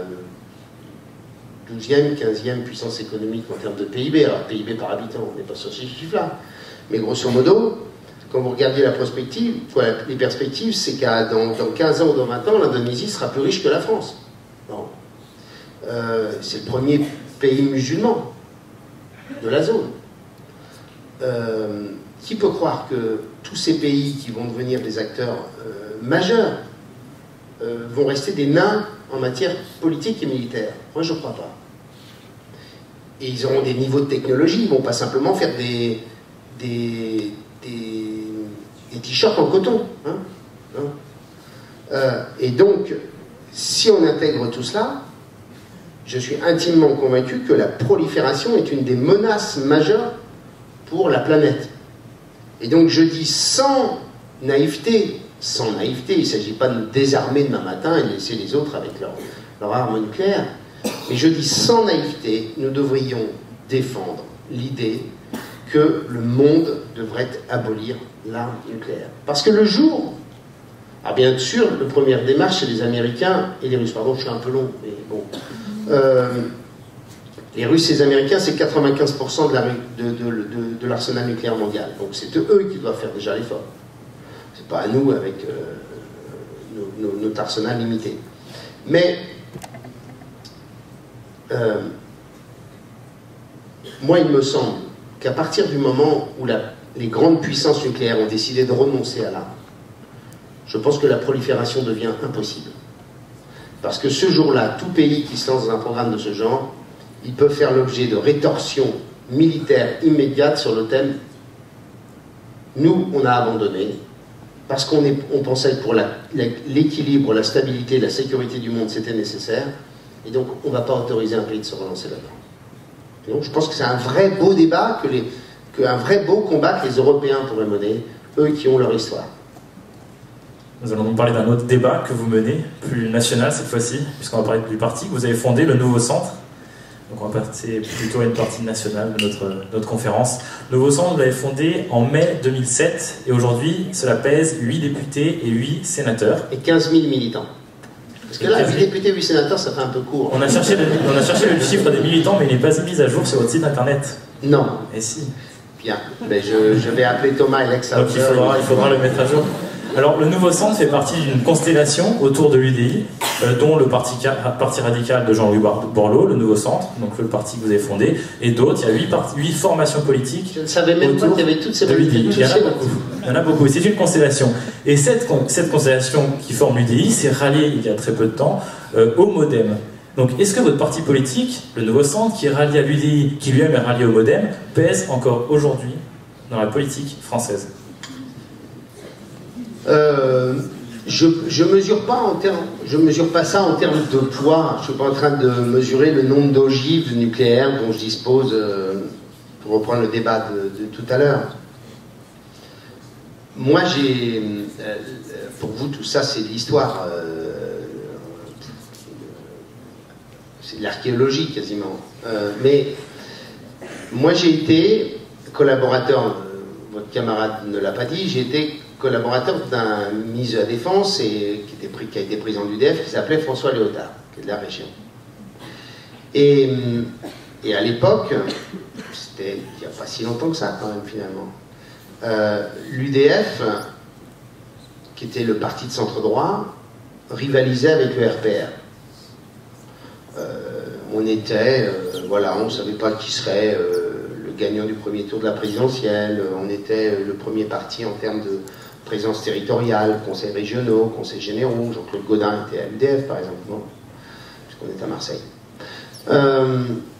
douzième, quinzième puissance économique en termes de P I B. Alors P I B par habitant, on n'est pas sur ces chiffres-là. Mais grosso modo, quand vous regardez la prospective, quoi, les perspectives, c'est qu'à dans, dans quinze ans ou dans vingt ans, l'Indonésie sera plus riche que la France. Bon. Euh, c'est le premier pays musulman de la zone. Euh, qui peut croire que tous ces pays qui vont devenir des acteurs euh, majeurs euh, vont rester des nains en matière politique et militaire? Moi, je ne crois pas. Et ils auront des niveaux de technologie, ils ne vont pas simplement faire des, des, des, des t-shirts en coton. Hein, hein. Euh, et donc, si on intègre tout cela, je suis intimement convaincu que la prolifération est une des menaces majeures pour la planète. Et donc je dis sans naïveté, sans naïveté, il ne s'agit pas de nous désarmer demain matin et de laisser les autres avec leur, leur arme nucléaire, mais je dis sans naïveté, nous devrions défendre l'idée que le monde devrait abolir l'arme nucléaire. Parce que le jour, ah bien sûr, la première démarche, c'est les Américains et les Russes. Pardon, je suis un peu long, mais bon. Euh, les Russes et les Américains, c'est quatre-vingt-quinze pour cent de, la, de, de, de, de l'arsenal nucléaire mondial. Donc c'est eux qui doivent faire déjà l'effort. C'est pas à nous avec euh, nos, nos, notre arsenal limité. Mais euh, moi, il me semble qu'à partir du moment où la, les grandes puissances nucléaires ont décidé de renoncer à l'arme, je pense que la prolifération devient impossible. Parce que ce jour-là, tout pays qui se lance dans un programme de ce genre, il peut faire l'objet de rétorsions militaires immédiates sur le thème « Nous, on a abandonné, parce qu'on on pensait que pour l'équilibre, la, la stabilité, la sécurité du monde, c'était nécessaire, et donc on ne va pas autoriser un pays de se relancer là-dedans. » Donc je pense que c'est un vrai beau débat, que les, qu'un vrai beau combat que les Européens pourraient mener, eux qui ont leur histoire. Nous allons donc parler d'un autre débat que vous menez, plus national cette fois-ci, puisqu'on va parler du parti que vous avez fondé, le Nouveau Centre. Donc on va passer plutôt à une partie nationale de notre, notre conférence. Le Nouveau Centre, vous l'avez fondé en mai deux mille sept, et aujourd'hui, cela pèse huit députés et huit sénateurs. Et quinze mille militants. Parce que là, huit députés, huit sénateurs, ça fait un peu court. On a cherché le, on a cherché le chiffre des militants, mais il n'est pas mis à jour sur votre site internet. Non. Et si. Bien. Mais je, je vais appeler Thomas et Lex. Donc il faudra, il faudra le mettre à jour. Alors, le Nouveau Centre fait partie d'une constellation autour de l'U D I, euh, dont le parti, parti radical de Jean-Louis Borloo, le Nouveau Centre, donc le parti que vous avez fondé, et d'autres. Il y a huit, huit formations politiques. Je ne savais même pas qu'il y avait toutes ces l'U D I. Il y en a beaucoup. Il y en a beaucoup. C'est une constellation. Et cette, cette constellation qui forme l'U D I s'est ralliée il y a très peu de temps euh, au MoDem. Donc, est-ce que votre parti politique, le Nouveau Centre, qui est rallié à l'U D I, qui lui-même est rallié au MoDem, pèse encore aujourd'hui dans la politique française ? Euh, je je mesure pas en termes, je mesure pas ça en termes de poids. Je suis pas en train de mesurer le nombre d'ogives nucléaires dont je dispose, euh, pour reprendre le débat de, de tout à l'heure. Moi, j'ai, euh, pour vous, tout ça, c'est de l'histoire, euh, c'est de l'archéologie quasiment. Euh, mais moi, j'ai été collaborateur. Euh, votre camarade ne l'a pas dit. J'ai été collaborateur d'un ministre de la Défense et qui, était pris, qui a été président du D F, qui s'appelait François Léotard, qui est de la région. Et, et à l'époque, c'était il n'y a pas si longtemps que ça quand même finalement, euh, l'U D F, qui était le parti de centre-droit, rivalisait avec le R P R. Euh, on était, euh, voilà, on ne savait pas qui serait euh, le gagnant du premier tour de la présidentielle, on était le premier parti en termes de présence territoriale, conseils régionaux, conseils généraux. Jean-Claude Gaudin était à l'U D F, par exemple, non, puisqu'on est à Marseille. Euh,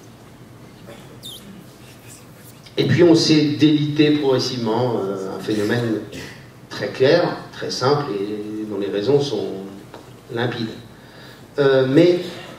et puis on s'est délité progressivement, euh, un phénomène très clair, très simple, et dont les raisons sont limpides. Euh, mais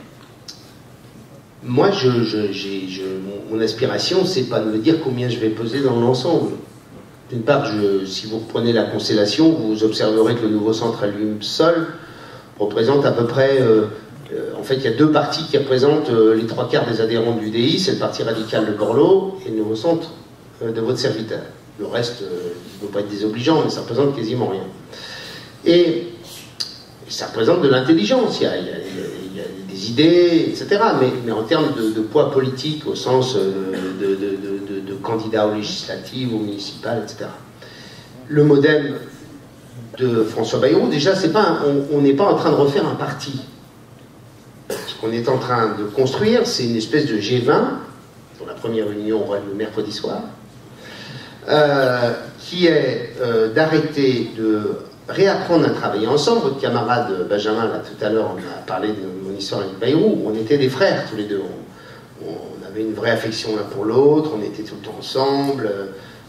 moi, je, je, j'ai, je, mon, mon aspiration, c'est pas de me dire combien je vais peser dans l'ensemble. D'une part, je, si vous reprenez la constellation, vous observerez que le Nouveau Centre à lui seul représente à peu près... Euh, euh, en fait, il y a deux partis qui représentent euh, les trois quarts des adhérents du U D I, c'est le Parti radical de Borloo et le Nouveau Centre euh, de votre serviteur. Le reste, euh, il ne peut pas être désobligeant, mais ça représente quasiment rien. Et ça représente de l'intelligence, il y a, il y a, il y a des idées, et cetera. Mais, mais en termes de, de poids politique, au sens euh, de, de, de, de, de candidats aux législatives, aux municipales, et cetera. Le MoDem de François Bayrou, déjà, c'est pas un, on n'est pas en train de refaire un parti. Ce qu'on est en train de construire, c'est une espèce de G vingt, dont la première réunion aura le mercredi soir, euh, qui est euh, d'arrêter de réapprendre à travailler ensemble. Votre camarade Benjamin, là, tout à l'heure, on a parlé de mon histoire avec Bayrou. On était des frères, tous les deux. On, on avait une vraie affection l'un pour l'autre, on était tout le temps ensemble.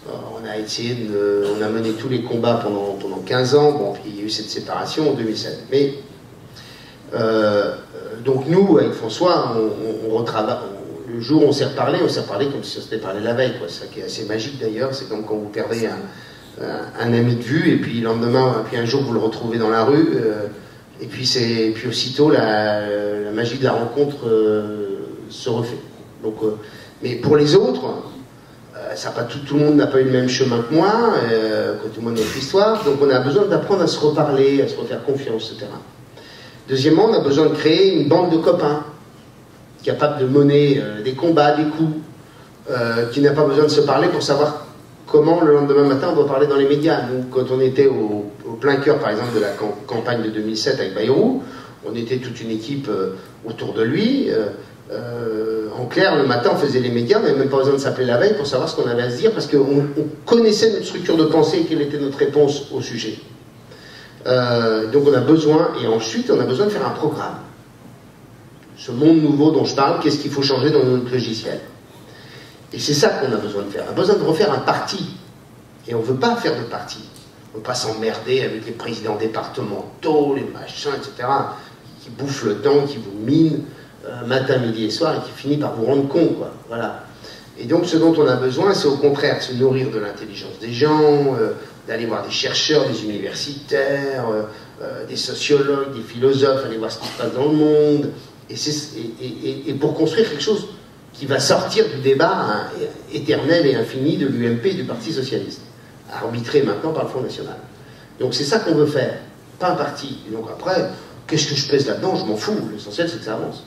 On a essayé de, on a mené tous les combats pendant, pendant quinze ans, bon, puis il y a eu cette séparation en deux mille sept. Mais, euh, donc nous, avec François, on, on, on retravaille, on, le jour où on s'est reparlé, on s'est reparlé comme si on s'était parlé la veille, quoi. C'est ça qui est assez magique d'ailleurs, c'est comme quand vous perdez un, un, un ami de vue, et puis le lendemain, puis un jour vous le retrouvez dans la rue, euh, et puis, c'est, puis aussitôt la, la magie de la rencontre euh, se refait. Donc, euh, mais pour les autres, ça pas tout, tout le monde n'a pas eu le même chemin que moi, euh, que tout le monde a notre histoire, donc on a besoin d'apprendre à se reparler, à se refaire confiance, et cetera. Deuxièmement, on a besoin de créer une bande de copains, capable de mener euh, des combats, des coups, euh, qui n'a pas besoin de se parler pour savoir comment le lendemain matin on doit parler dans les médias. Nous, quand on était au, au plein cœur, par exemple, de la cam campagne de deux mille sept avec Bayrou, on était toute une équipe euh, autour de lui. Euh, Euh, en clair, le matin, on faisait les médias, on n'avait même pas besoin de s'appeler la veille pour savoir ce qu'on avait à se dire, parce qu'on on connaissait notre structure de pensée et quelle était notre réponse au sujet. Euh, donc on a besoin, et ensuite on a besoin de faire un programme. Ce monde nouveau dont je parle, qu'est-ce qu'il faut changer dans notre logiciel? Et c'est ça qu'on a besoin de faire. On a besoin de refaire un parti. Et on ne veut pas faire de parti. On ne veut pas s'emmerder avec les présidents départementaux, les machins, et cetera, qui bouffent le temps, qui vous minent. Euh, matin, midi et soir, et qui finit par vous rendre con, quoi. Voilà. Et donc, ce dont on a besoin, c'est au contraire de se nourrir de l'intelligence des gens, euh, d'aller voir des chercheurs, des universitaires, euh, euh, des sociologues, des philosophes, aller voir ce qui se passe dans le monde, et, et, et, et pour construire quelque chose qui va sortir du débat hein, éternel et infini de l'U M P et du Parti Socialiste, arbitré maintenant par le Front National. Donc, c'est ça qu'on veut faire, pas un parti. Et donc, après, qu'est-ce que je pèse là-dedans? Je m'en fous. L'essentiel, c'est que ça avance.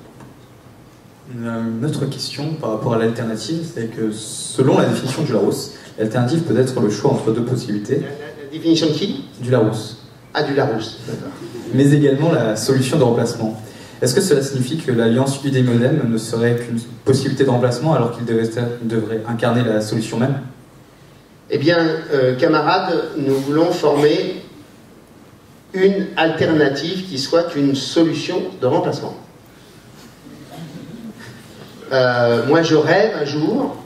Une autre question par rapport à l'alternative, c'est que selon la définition du Larousse, l'alternative peut être le choix entre deux possibilités. La, la, la définition de qui? Du Larousse. Ah, du Larousse, d'accord. Mais également la solution de remplacement. Est-ce que cela signifie que l'alliance U D Modem ne serait qu'une possibilité de remplacement alors qu'il devrait, devrait incarner la solution même? Eh bien, euh, camarades, nous voulons former une alternative qui soit une solution de remplacement. Euh, moi, je rêve un jour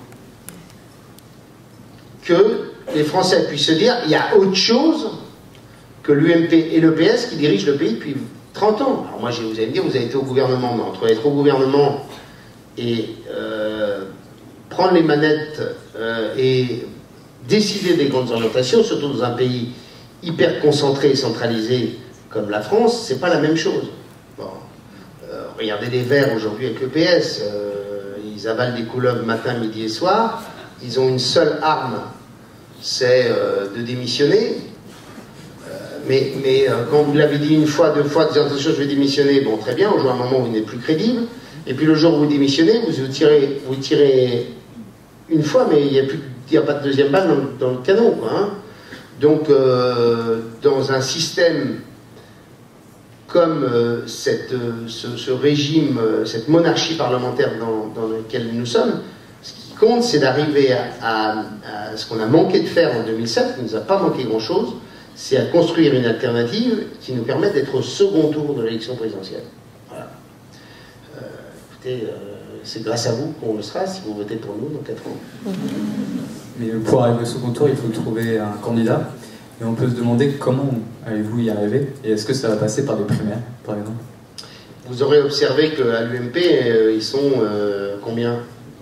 que les Français puissent se dire il y a autre chose que l'U M P et le P S qui dirigent le pays depuis trente ans. Alors moi, vous allez me dire, vous avez été au gouvernement, mais entre être au gouvernement et euh, prendre les manettes euh, et décider des grandes orientations, surtout dans un pays hyper concentré et centralisé comme la France, c'est pas la même chose. Bon. Euh, regardez les Verts aujourd'hui avec le P S, euh, ils avalent des couleuvres matin, midi et soir, ils ont une seule arme, c'est euh, de démissionner. Euh, mais mais euh, quand vous l'avez dit une fois, deux fois, disant attention, je vais démissionner, bon très bien, au jour un moment où vous n'êtes plus crédible, et puis le jour où vous démissionnez, vous, vous, tirez, vous tirez une fois, mais il n'y a, plus, il y a pas de deuxième balle dans, dans le canon, quoi, hein. Donc, euh, dans un système comme euh, cette, euh, ce, ce régime, euh, cette monarchie parlementaire dans, dans lequel nous sommes, ce qui compte, c'est d'arriver à, à, à ce qu'on a manqué de faire en deux mille sept, qui ne nous a pas manqué grand-chose, c'est à construire une alternative qui nous permette d'être au second tour de l'élection présidentielle. Voilà. Euh, écoutez, euh, c'est grâce à vous qu'on le sera si vous votez pour nous dans quatre ans. Mais pour arriver au second tour, il faut trouver un candidat. Et on peut se demander comment allez-vous y arriver, et est-ce que ça va passer par des primaires, par exemple? Vous aurez observé qu'à l'U M P, euh, ils sont euh, combien?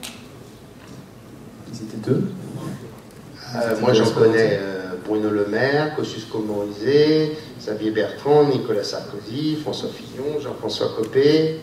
Ils étaient deux. Euh, moi, j'en connais euh, Bruno Le Maire, Kosciusko-Morizet, Xavier Bertrand, Nicolas Sarkozy, François Fillon, Jean-François Copé,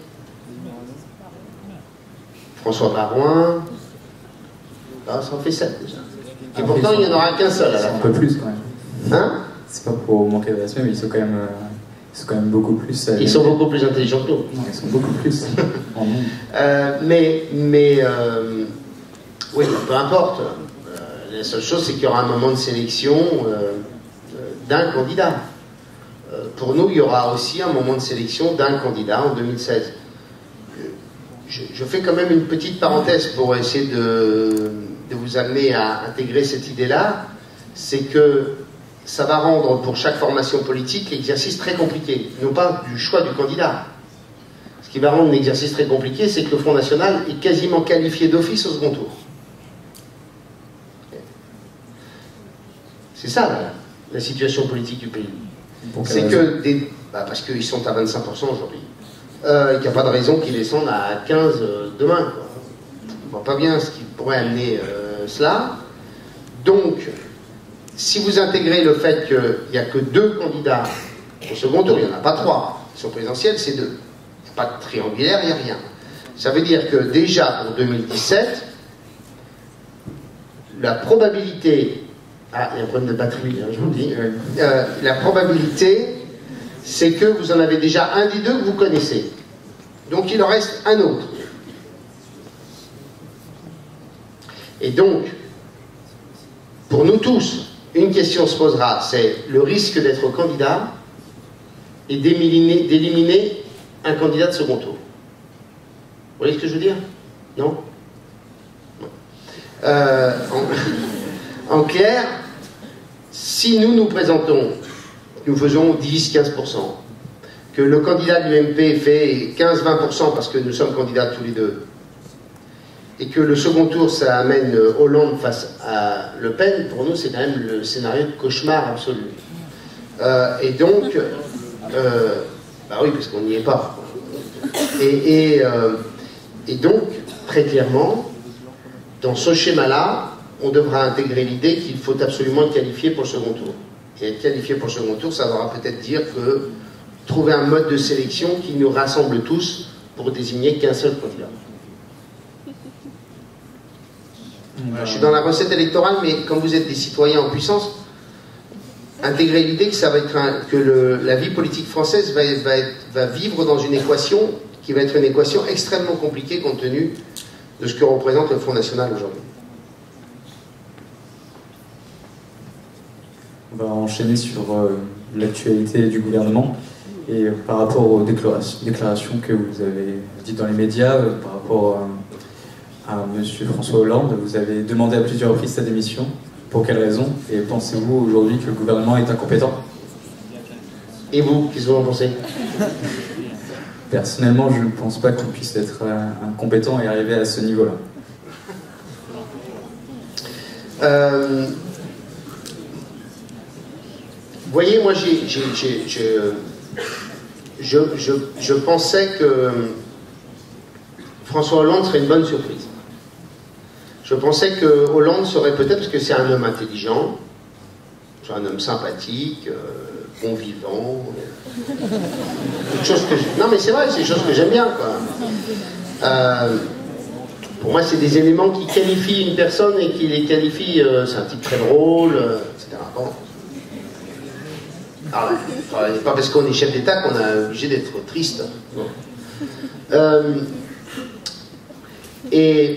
François Barouin. Ah, ça en fait sept déjà. Et ah, pourtant, il n'y en aura qu'un seul à la fin. Un peu plus quand même. Hein? C'est pas pour manquer de respect, mais ils sont quand même, euh, ils sont quand même beaucoup plus. Euh, ils sont beaucoup plus intelligents que nous. Non, ils sont beaucoup plus en nombre. Euh, mais, mais euh, oui, peu importe. Euh, la seule chose, c'est qu'il y aura un moment de sélection euh, d'un candidat. Euh, pour nous, il y aura aussi un moment de sélection d'un candidat en deux mille seize. Je, je fais quand même une petite parenthèse pour essayer de, de vous amener à intégrer cette idée-là. C'est que ça va rendre pour chaque formation politique l'exercice très compliqué, non pas du choix du candidat. Ce qui va rendre l'exercice très compliqué, c'est que le Front National est quasiment qualifié d'office au second tour. C'est ça, la, la situation politique du pays. C'est que des... Bah, parce qu'ils sont à vingt-cinq pour cent aujourd'hui. Euh, et qu'il n'y a pas de raison qu'ils descendent à quinze euh, demain. Quoi. On ne voit pas bien ce qui pourrait amener euh, cela. Donc, si vous intégrez le fait qu'il n'y a que deux candidats au second tour, il n'y en a pas trois. Ils sont présidentiels, c'est deux. Il n'y a pas de triangulaire, il n'y a rien. Ça veut dire que déjà pour deux mille dix-sept, la probabilité... Ah, il y a un problème de batterie, hein, je vous le dis. Euh, la probabilité, c'est que vous en avez déjà un des deux que vous connaissez. Donc il en reste un autre. Et donc, pour nous tous, une question se posera, c'est le risque d'être candidat et d'éliminer un candidat de second tour. Vous voyez ce que je veux dire? Non, non. Euh, en, en clair, si nous nous présentons, nous faisons dix à quinze pour cent, que le candidat de l'U M P fait quinze à vingt pour cent parce que nous sommes candidats tous les deux, et que le second tour, ça amène Hollande face à Le Pen, pour nous, c'est quand même le scénario de cauchemar absolu. Euh, et donc, euh, bah oui, parce qu'on n'y est pas. Et, et, euh, et donc, très clairement, dans ce schéma-là, on devra intégrer l'idée qu'il faut absolument être qualifié pour le second tour. Et être qualifié pour le second tour, ça voudra peut-être dire que trouver un mode de sélection qui nous rassemble tous pour désigner qu'un seul candidat. Je suis dans la recette électorale, mais comme vous êtes des citoyens en puissance, intégrez l'idée que, ça va être un, que le, la vie politique française va, va, être, va vivre dans une équation qui va être une équation extrêmement compliquée compte tenu de ce que représente le Front National aujourd'hui. On va enchaîner sur euh, l'actualité du gouvernement et euh, par rapport aux déclarations, déclarations que vous avez dites dans les médias, euh, par rapport à... à M. François Hollande, vous avez demandé à plusieurs reprises sa démission. Pour quelle raison? Et pensez-vous aujourd'hui que le gouvernement est incompétent? Et vous, qu'est-ce que vous en pensez? Personnellement, je ne pense pas qu'on puisse être incompétent et arriver à ce niveau-là. Euh, vous voyez, moi, j'ai, j'ai, j'ai, j'ai, je, je, je pensais que François Hollande serait une bonne surprise. Je pensais que Hollande serait peut-être, parce que c'est un homme intelligent, c'est un homme sympathique, euh, bon vivant, quelque chose que je... Non mais c'est vrai, c'est des choses que j'aime bien, quoi. Euh, pour moi, c'est des éléments qui qualifient une personne et qui les qualifient, euh, c'est un type très drôle, euh, et cetera. Bon. Alors, c'est pas parce qu'on est chef d'État qu'on est obligé d'être triste. Bon. Euh, et...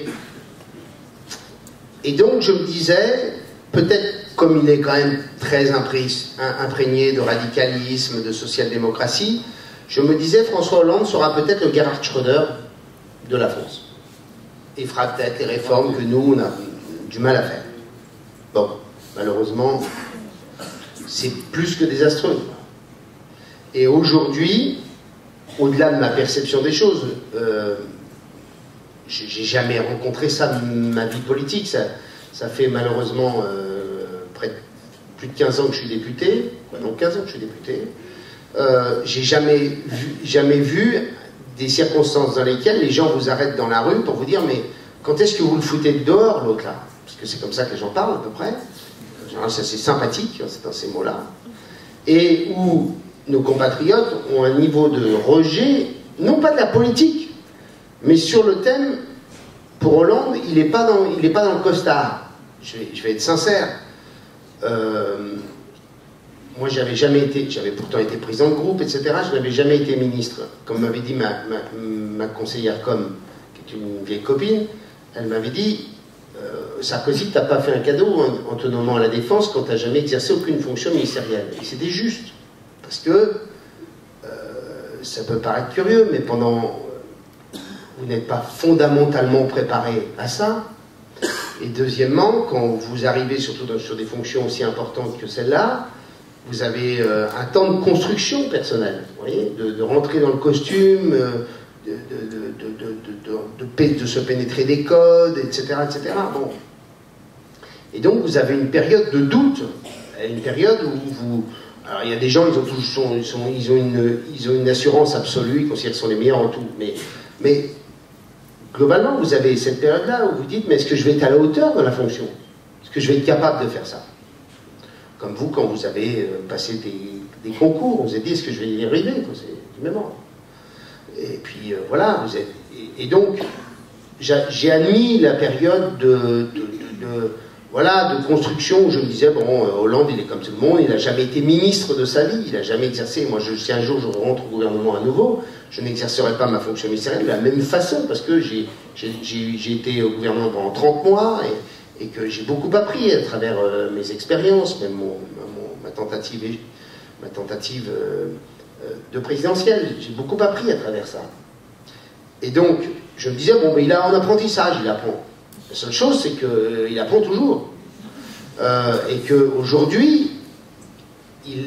Et donc je me disais, peut-être comme il est quand même très imprégné de radicalisme, de social-démocratie, je me disais François Hollande sera peut-être le Gerhard Schröder de la France. Il fera peut-être les réformes que nous, on a du mal à faire. Bon, malheureusement, c'est plus que désastreux. Et aujourd'hui, au-delà de ma perception des choses, euh, j'ai jamais rencontré ça de ma vie politique. Ça, ça fait malheureusement euh, près de plus de quinze ans que je suis député. Non, quinze ans que je suis député. Euh, j'ai jamais vu, jamais vu des circonstances dans lesquelles les gens vous arrêtent dans la rue pour vous dire mais quand est-ce que vous le foutez dehors l'autre là? Parce que c'est comme ça que les gens parlent à peu près. En général, c'est assez sympathique, c'est dans ces mots-là. Et où nos compatriotes ont un niveau de rejet, non pas de la politique, mais sur le thème, pour Hollande, il n'est pas, pas dans le costard. Je vais, je vais être sincère. Euh, moi, j'avais jamais été, j'avais pourtant été président de groupe, et cetera. Je n'avais jamais été ministre. Comme m'avait dit ma, ma, ma conseillère com, qui est une vieille copine, elle m'avait dit euh, Sarkozy, t'as pas fait un cadeau en, en te nommant à la défense quand t'as jamais exercé aucune fonction ministérielle. Et c'était juste. Parce que euh, ça peut paraître curieux, mais pendant... Vous n'êtes pas fondamentalement préparé à ça. Et deuxièmement, quand vous arrivez surtout dans, sur des fonctions aussi importantes que celle-là, vous avez euh, un temps de construction personnelle, vous voyez, de, de rentrer dans le costume, euh, de, de, de, de, de, de, de se pénétrer des codes, et cetera, et cetera. Bon. Et donc vous avez une période de doute à une période où vous... Alors il y a des gens, ils ont, tous, sont, ils sont, ils ont, une, ils ont une assurance absolue, ils considèrent qu'ils sont les meilleurs en tout. Mais, mais globalement, vous avez cette période-là où vous dites, mais est-ce que je vais être à la hauteur de la fonction? Est-ce que je vais être capable de faire ça? Comme vous, quand vous avez passé des, des concours, vous vous êtes dit, est-ce que je vais y arriver? C'est du même ordre. Et puis euh, voilà, vous êtes... Et, et donc, j'ai admis la période de, de, de, de, voilà, de construction où je me disais, bon, euh, Hollande, il est comme tout le monde, il n'a jamais été ministre de sa vie, il n'a jamais exercé. Moi, je, si un jour je rentre au gouvernement à nouveau, je n'exercerai pas ma fonction ministérielle de la même façon, parce que j'ai été au gouvernement pendant trente mois, et, et que j'ai beaucoup appris à travers euh, mes expériences, même mon, mon, ma tentative, ma tentative euh, de présidentielle. J'ai beaucoup appris à travers ça. Et donc, je me disais, bon, ben, il a un apprentissage, il apprend. La seule chose, c'est qu'il euh, apprend toujours. Euh, et qu'aujourd'hui, il,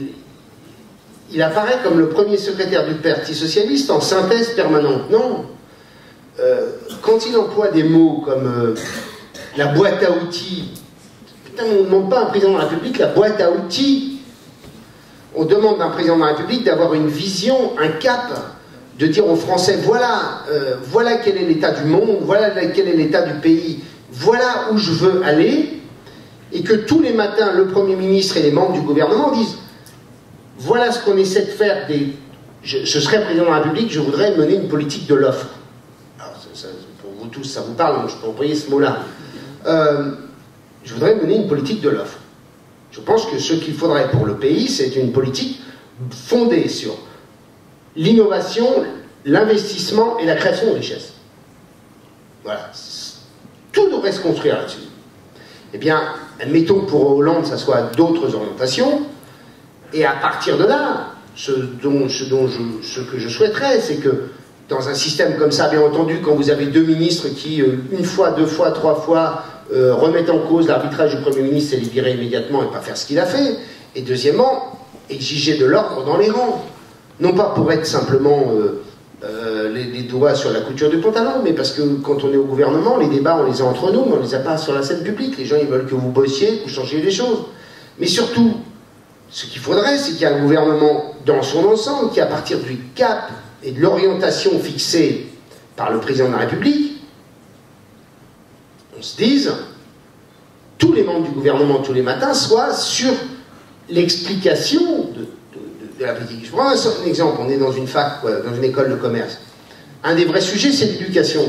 il apparaît comme le premier secrétaire du Parti Socialiste en synthèse permanente. Non. Euh, quand il emploie des mots comme euh, la boîte à outils, putain, on ne demande pas à un président de la République la boîte à outils. On demande d'un président de la République d'avoir une vision, un cap, de dire aux Français, voilà, euh, voilà quel est l'état du monde, voilà quel est l'état du pays, voilà où je veux aller, et que tous les matins, le Premier ministre et les membres du gouvernement disent, voilà ce qu'on essaie de faire, des... je, je serais président de la République, je voudrais mener une politique de l'offre. Alors, ça, ça, pour vous tous, ça vous parle, donc je peux employer ce mot-là. Euh, je voudrais mener une politique de l'offre. Je pense que ce qu'il faudrait pour le pays, c'est une politique fondée sur l'innovation, l'investissement et la création de richesses. Voilà. Tout devrait se construire là-dessus. Eh bien, admettons que pour Hollande, ça soit d'autres orientations, et à partir de là, ce, dont, ce, dont je, ce que je souhaiterais, c'est que dans un système comme ça, bien entendu, quand vous avez deux ministres qui, une fois, deux fois, trois fois, euh, remettent en cause l'arbitrage du Premier ministre et les virer immédiatement et pas faire ce qu'il a fait, et deuxièmement, exiger de l'ordre dans les rangs. Non pas pour être simplement euh, euh, les, les doigts sur la couture du pantalon, mais parce que quand on est au gouvernement, les débats, on les a entre nous, mais on ne les a pas sur la scène publique. Les gens, ils veulent que vous bossiez, que vous changiez les choses. Mais surtout, ce qu'il faudrait, c'est qu'il y ait un gouvernement dans son ensemble qui, à partir du cap et de l'orientation fixée par le président de la République, on se dise, tous les membres du gouvernement, tous les matins, soient sur l'explication de de la politique. Je prends un, un exemple, on est dans une fac, quoi, dans une école de commerce. Un des vrais sujets, c'est l'éducation.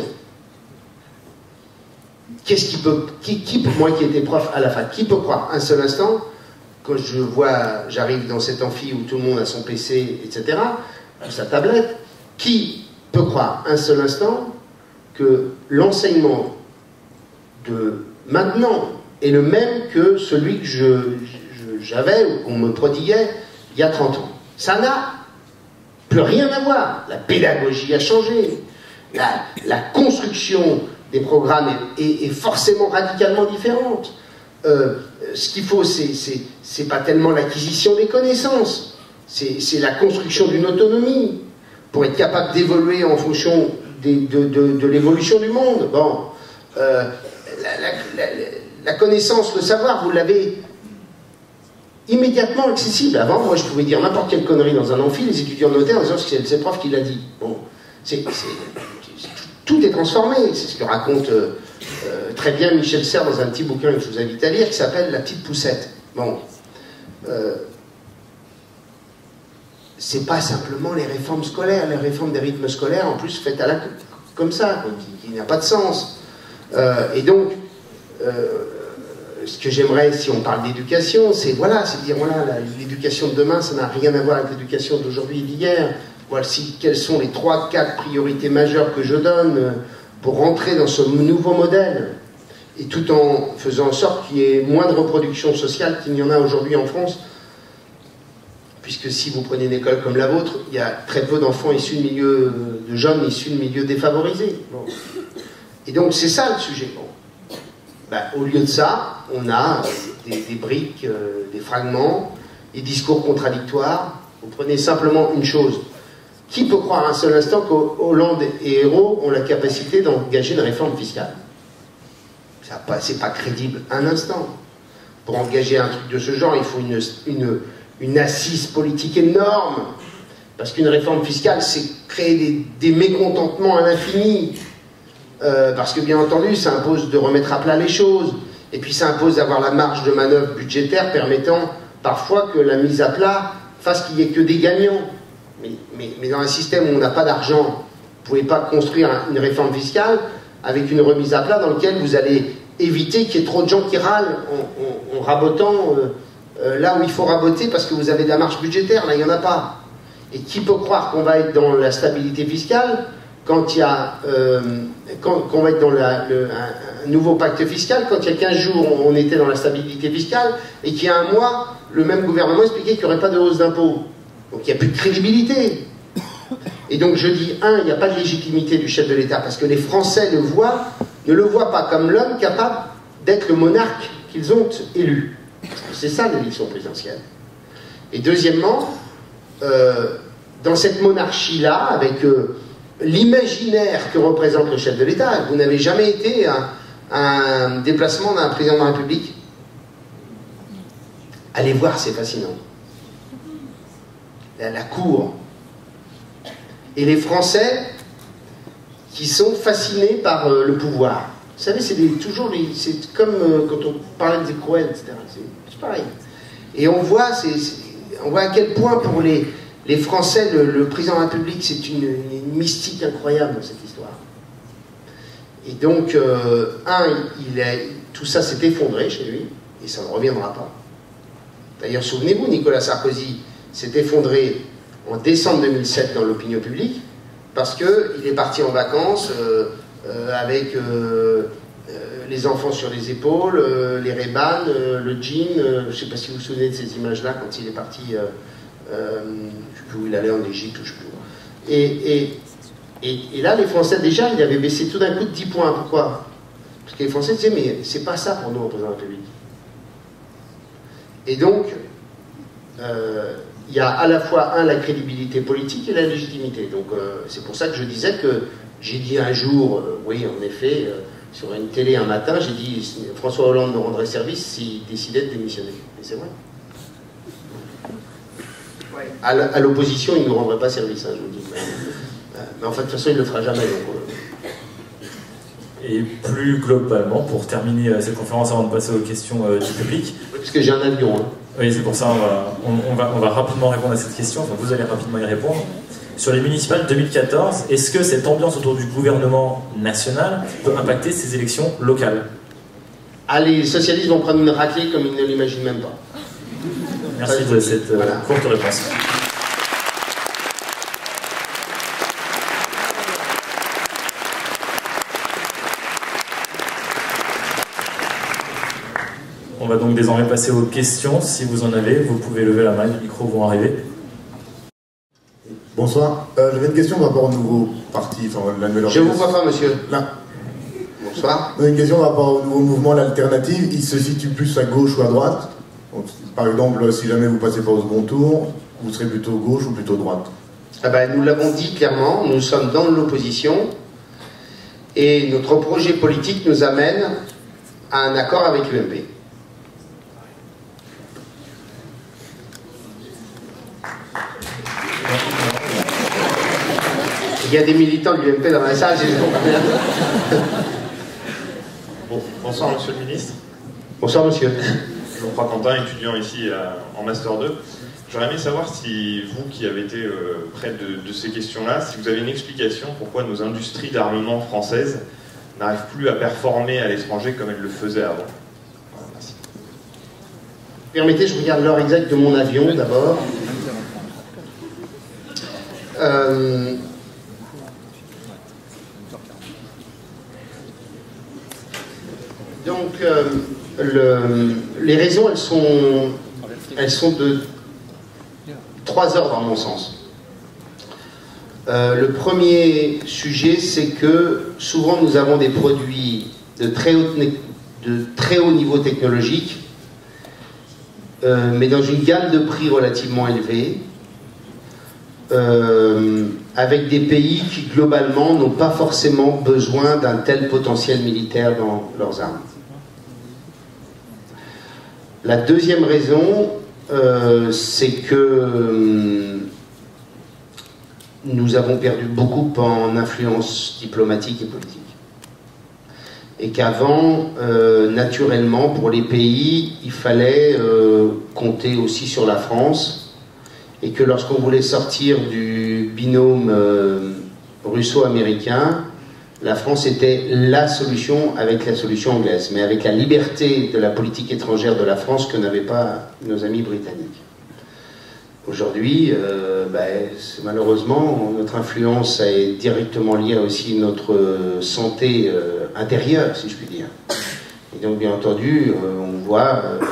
Qu'est-ce qui peut, qui, qui peut, moi qui étais prof à la fac, qui peut croire un seul instant, quand je vois, j'arrive dans cet amphi où tout le monde a son P C, et cetera, sa tablette, qui peut croire un seul instant que l'enseignement de maintenant est le même que celui que j'avais ou qu'on me prodiguait il y a trente ans. Ça n'a plus rien à voir. La pédagogie a changé. La, la construction des programmes est, est, est forcément radicalement différente. Euh, ce qu'il faut, c'est pas tellement l'acquisition des connaissances, c'est la construction d'une autonomie pour être capable d'évoluer en fonction des, de, de, de l'évolution du monde. Bon, euh, la, la, la, la connaissance, le savoir, vous l'avez immédiatement accessible. Avant, moi, je pouvais dire n'importe quelle connerie dans un amphi, les étudiants notaient en disant que c'est le prof qui l'a dit. Bon, c'est, tout est transformé. C'est ce que raconte euh, euh, très bien Michel Serres dans un petit bouquin que je vous invite à lire qui s'appelle La petite poussette. Bon, euh, c'est pas simplement les réformes scolaires, les réformes des rythmes scolaires, en plus faites à la comme ça, qui, qui n'a pas de sens. Euh, et donc, euh, ce que j'aimerais, si on parle d'éducation, c'est voilà, c'est dire voilà, l'éducation de demain, ça n'a rien à voir avec l'éducation d'aujourd'hui et d'hier. Voici quelles sont les trois, quatre priorités majeures que je donne pour rentrer dans ce nouveau modèle, et tout en faisant en sorte qu'il y ait moins de reproduction sociale qu'il n'y en a aujourd'hui en France, puisque si vous prenez une école comme la vôtre, il y a très peu d'enfants issus de milieux, de jeunes issus de milieux défavorisés. Bon. Et donc c'est ça le sujet. Bon. Ben, au lieu de ça, on a des, des briques, euh, des fragments, des discours contradictoires. Vous prenez simplement une chose. Qui peut croire un seul instant qu'Hollande et Ayrault ont la capacité d'engager une réforme fiscale? C'est pas crédible un instant. pour engager un truc de ce genre, il faut une, une, une assise politique énorme. Parce qu'une réforme fiscale, c'est créer des, des mécontentements à l'infini. Euh, parce que bien entendu, ça impose de remettre à plat les choses. Et puis ça impose d'avoir la marge de manœuvre budgétaire permettant parfois que la mise à plat fasse qu'il n'y ait que des gagnants. Mais, mais, mais dans un système où on n'a pas d'argent, vous ne pouvez pas construire une réforme fiscale avec une remise à plat dans laquelle vous allez éviter qu'il y ait trop de gens qui râlent en, en, en rabotant euh, euh, là où il faut raboter parce que vous avez de la marge budgétaire, là il n'y en a pas. Et qui peut croire qu'on va être dans la stabilité fiscale quand il y a, euh, quand, qu'on va être dans la, le, un, un nouveau pacte fiscal, quand il y a quinze jours on était dans la stabilité fiscale et qu'il y a un mois, le même gouvernement expliquait qu'il n'y aurait pas de hausse d'impôts. Donc il n'y a plus de crédibilité. Et donc je dis, un, il n'y a pas de légitimité du chef de l'État parce que les Français le voient, ne le voient pas comme l'homme capable d'être le monarque qu'ils ont élu. C'est ça l'élection présidentielle. Et deuxièmement, euh, dans cette monarchie-là, avec euh, l'imaginaire que représente le chef de l'État, vous n'avez jamais été à un déplacement d'un président de la République? Allez voir, c'est fascinant. La, la cour. Et les Français qui sont fascinés par euh, le pouvoir. Vous savez, c'est toujours les, c'est comme euh, quand on parlait des Cohen, et cetera. C'est pareil. Et on voit, c'est, c'est, on voit à quel point pour les, les Français, le, le président de la République, c'est une, une mystique incroyable dans cette histoire. Et donc, euh, un, il a, tout ça s'est effondré chez lui, et ça ne reviendra pas. D'ailleurs, souvenez-vous, Nicolas Sarkozy s'est effondré en décembre deux mille sept dans l'opinion publique, parce qu'il est parti en vacances euh, euh, avec euh, euh, les enfants sur les épaules, euh, les Ray-Ban, euh, le jean, euh, je ne sais pas si vous vous souvenez de ces images-là, quand il est parti, euh, euh, je ne sais plus où il allait, en Égypte, ou je ne sais plus où. Et, et, et, et là, les Français, déjà, il avait baissé tout d'un coup de dix points. Pourquoi? Parce que les Français disaient, mais c'est pas ça pour nous, en président de la République. Et donc, euh, il y a à la fois, un, la crédibilité politique et la légitimité. Donc, euh, c'est pour ça que je disais que j'ai dit un jour, euh, oui, en effet, euh, sur une télé un matin, j'ai dit François Hollande me rendrait service s'il décidait de démissionner. Et c'est vrai. Ouais. À l'opposition, il ne nous rendrait pas service, hein, je vous dis. Mais, euh, mais en fait, de toute façon, il ne le fera jamais. Donc, euh... Et plus globalement, pour terminer cette conférence avant de passer aux questions euh, du public. Parce que j'ai un avion. Hein. Oui, c'est pour ça, on va, on, on, va, on va rapidement répondre à cette question, enfin vous allez rapidement y répondre. Sur les municipales deux mille quatorze, est-ce que cette ambiance autour du gouvernement national peut impacter ces élections locales? Ah, les socialistes vont prendre une raclée comme ils ne l'imaginent même pas. Merci de cette euh, voilà. courte réponse. On va donc désormais passer aux questions. Si vous en avez, vous pouvez lever la main, les micros vont arriver. Bonsoir. Euh, J'avais une question par rapport au nouveau parti, enfin la nouvelle Je ne vous vois pas, monsieur. Là. Bonsoir. Une question par rapport au nouveau mouvement, l'alternative. Il se situe plus à gauche ou à droite? Donc, par exemple, si jamais vous passez pas au second tour, vous serez plutôt gauche ou plutôt droite? Ah ben, nous l'avons dit clairement, nous sommes dans l'opposition et notre projet politique nous amène à un accord avec l'U M P. Il y a des militants de l'U M P dans la salle, j'ai bon, bonsoir monsieur le ministre. Bonsoir monsieur. Je me crois Quentin, étudiant ici à, en Master deux. J'aurais aimé savoir si vous qui avez été euh, près de, de ces questions-là, si vous avez une explication pourquoi nos industries d'armement françaises n'arrivent plus à performer à l'étranger comme elles le faisaient avant. Voilà, merci. Permettez, je regarde l'heure exacte de mon avion d'abord. Euh... Donc, euh, le, les raisons, elles sont, elles sont de trois ordres, à mon sens. Euh, le premier sujet, c'est que souvent nous avons des produits de très haut, de très haut niveau technologique, euh, mais dans une gamme de prix relativement élevée, euh, avec des pays qui, globalement, n'ont pas forcément besoin d'un tel potentiel militaire dans leurs armes. La deuxième raison, euh, c'est que euh, nous avons perdu beaucoup en influence diplomatique et politique. Et qu'avant, euh, naturellement, pour les pays, il fallait euh, compter aussi sur la France, et que lorsqu'on voulait sortir du binôme euh, russo-américain, la France était la solution avec la solution anglaise, mais avec la liberté de la politique étrangère de la France que n'avaient pas nos amis britanniques. Aujourd'hui, euh, ben, malheureusement, notre influence est directement liée aussi à notre santé euh, intérieure, si je puis dire. Et donc, bien entendu, euh, on voit... Euh,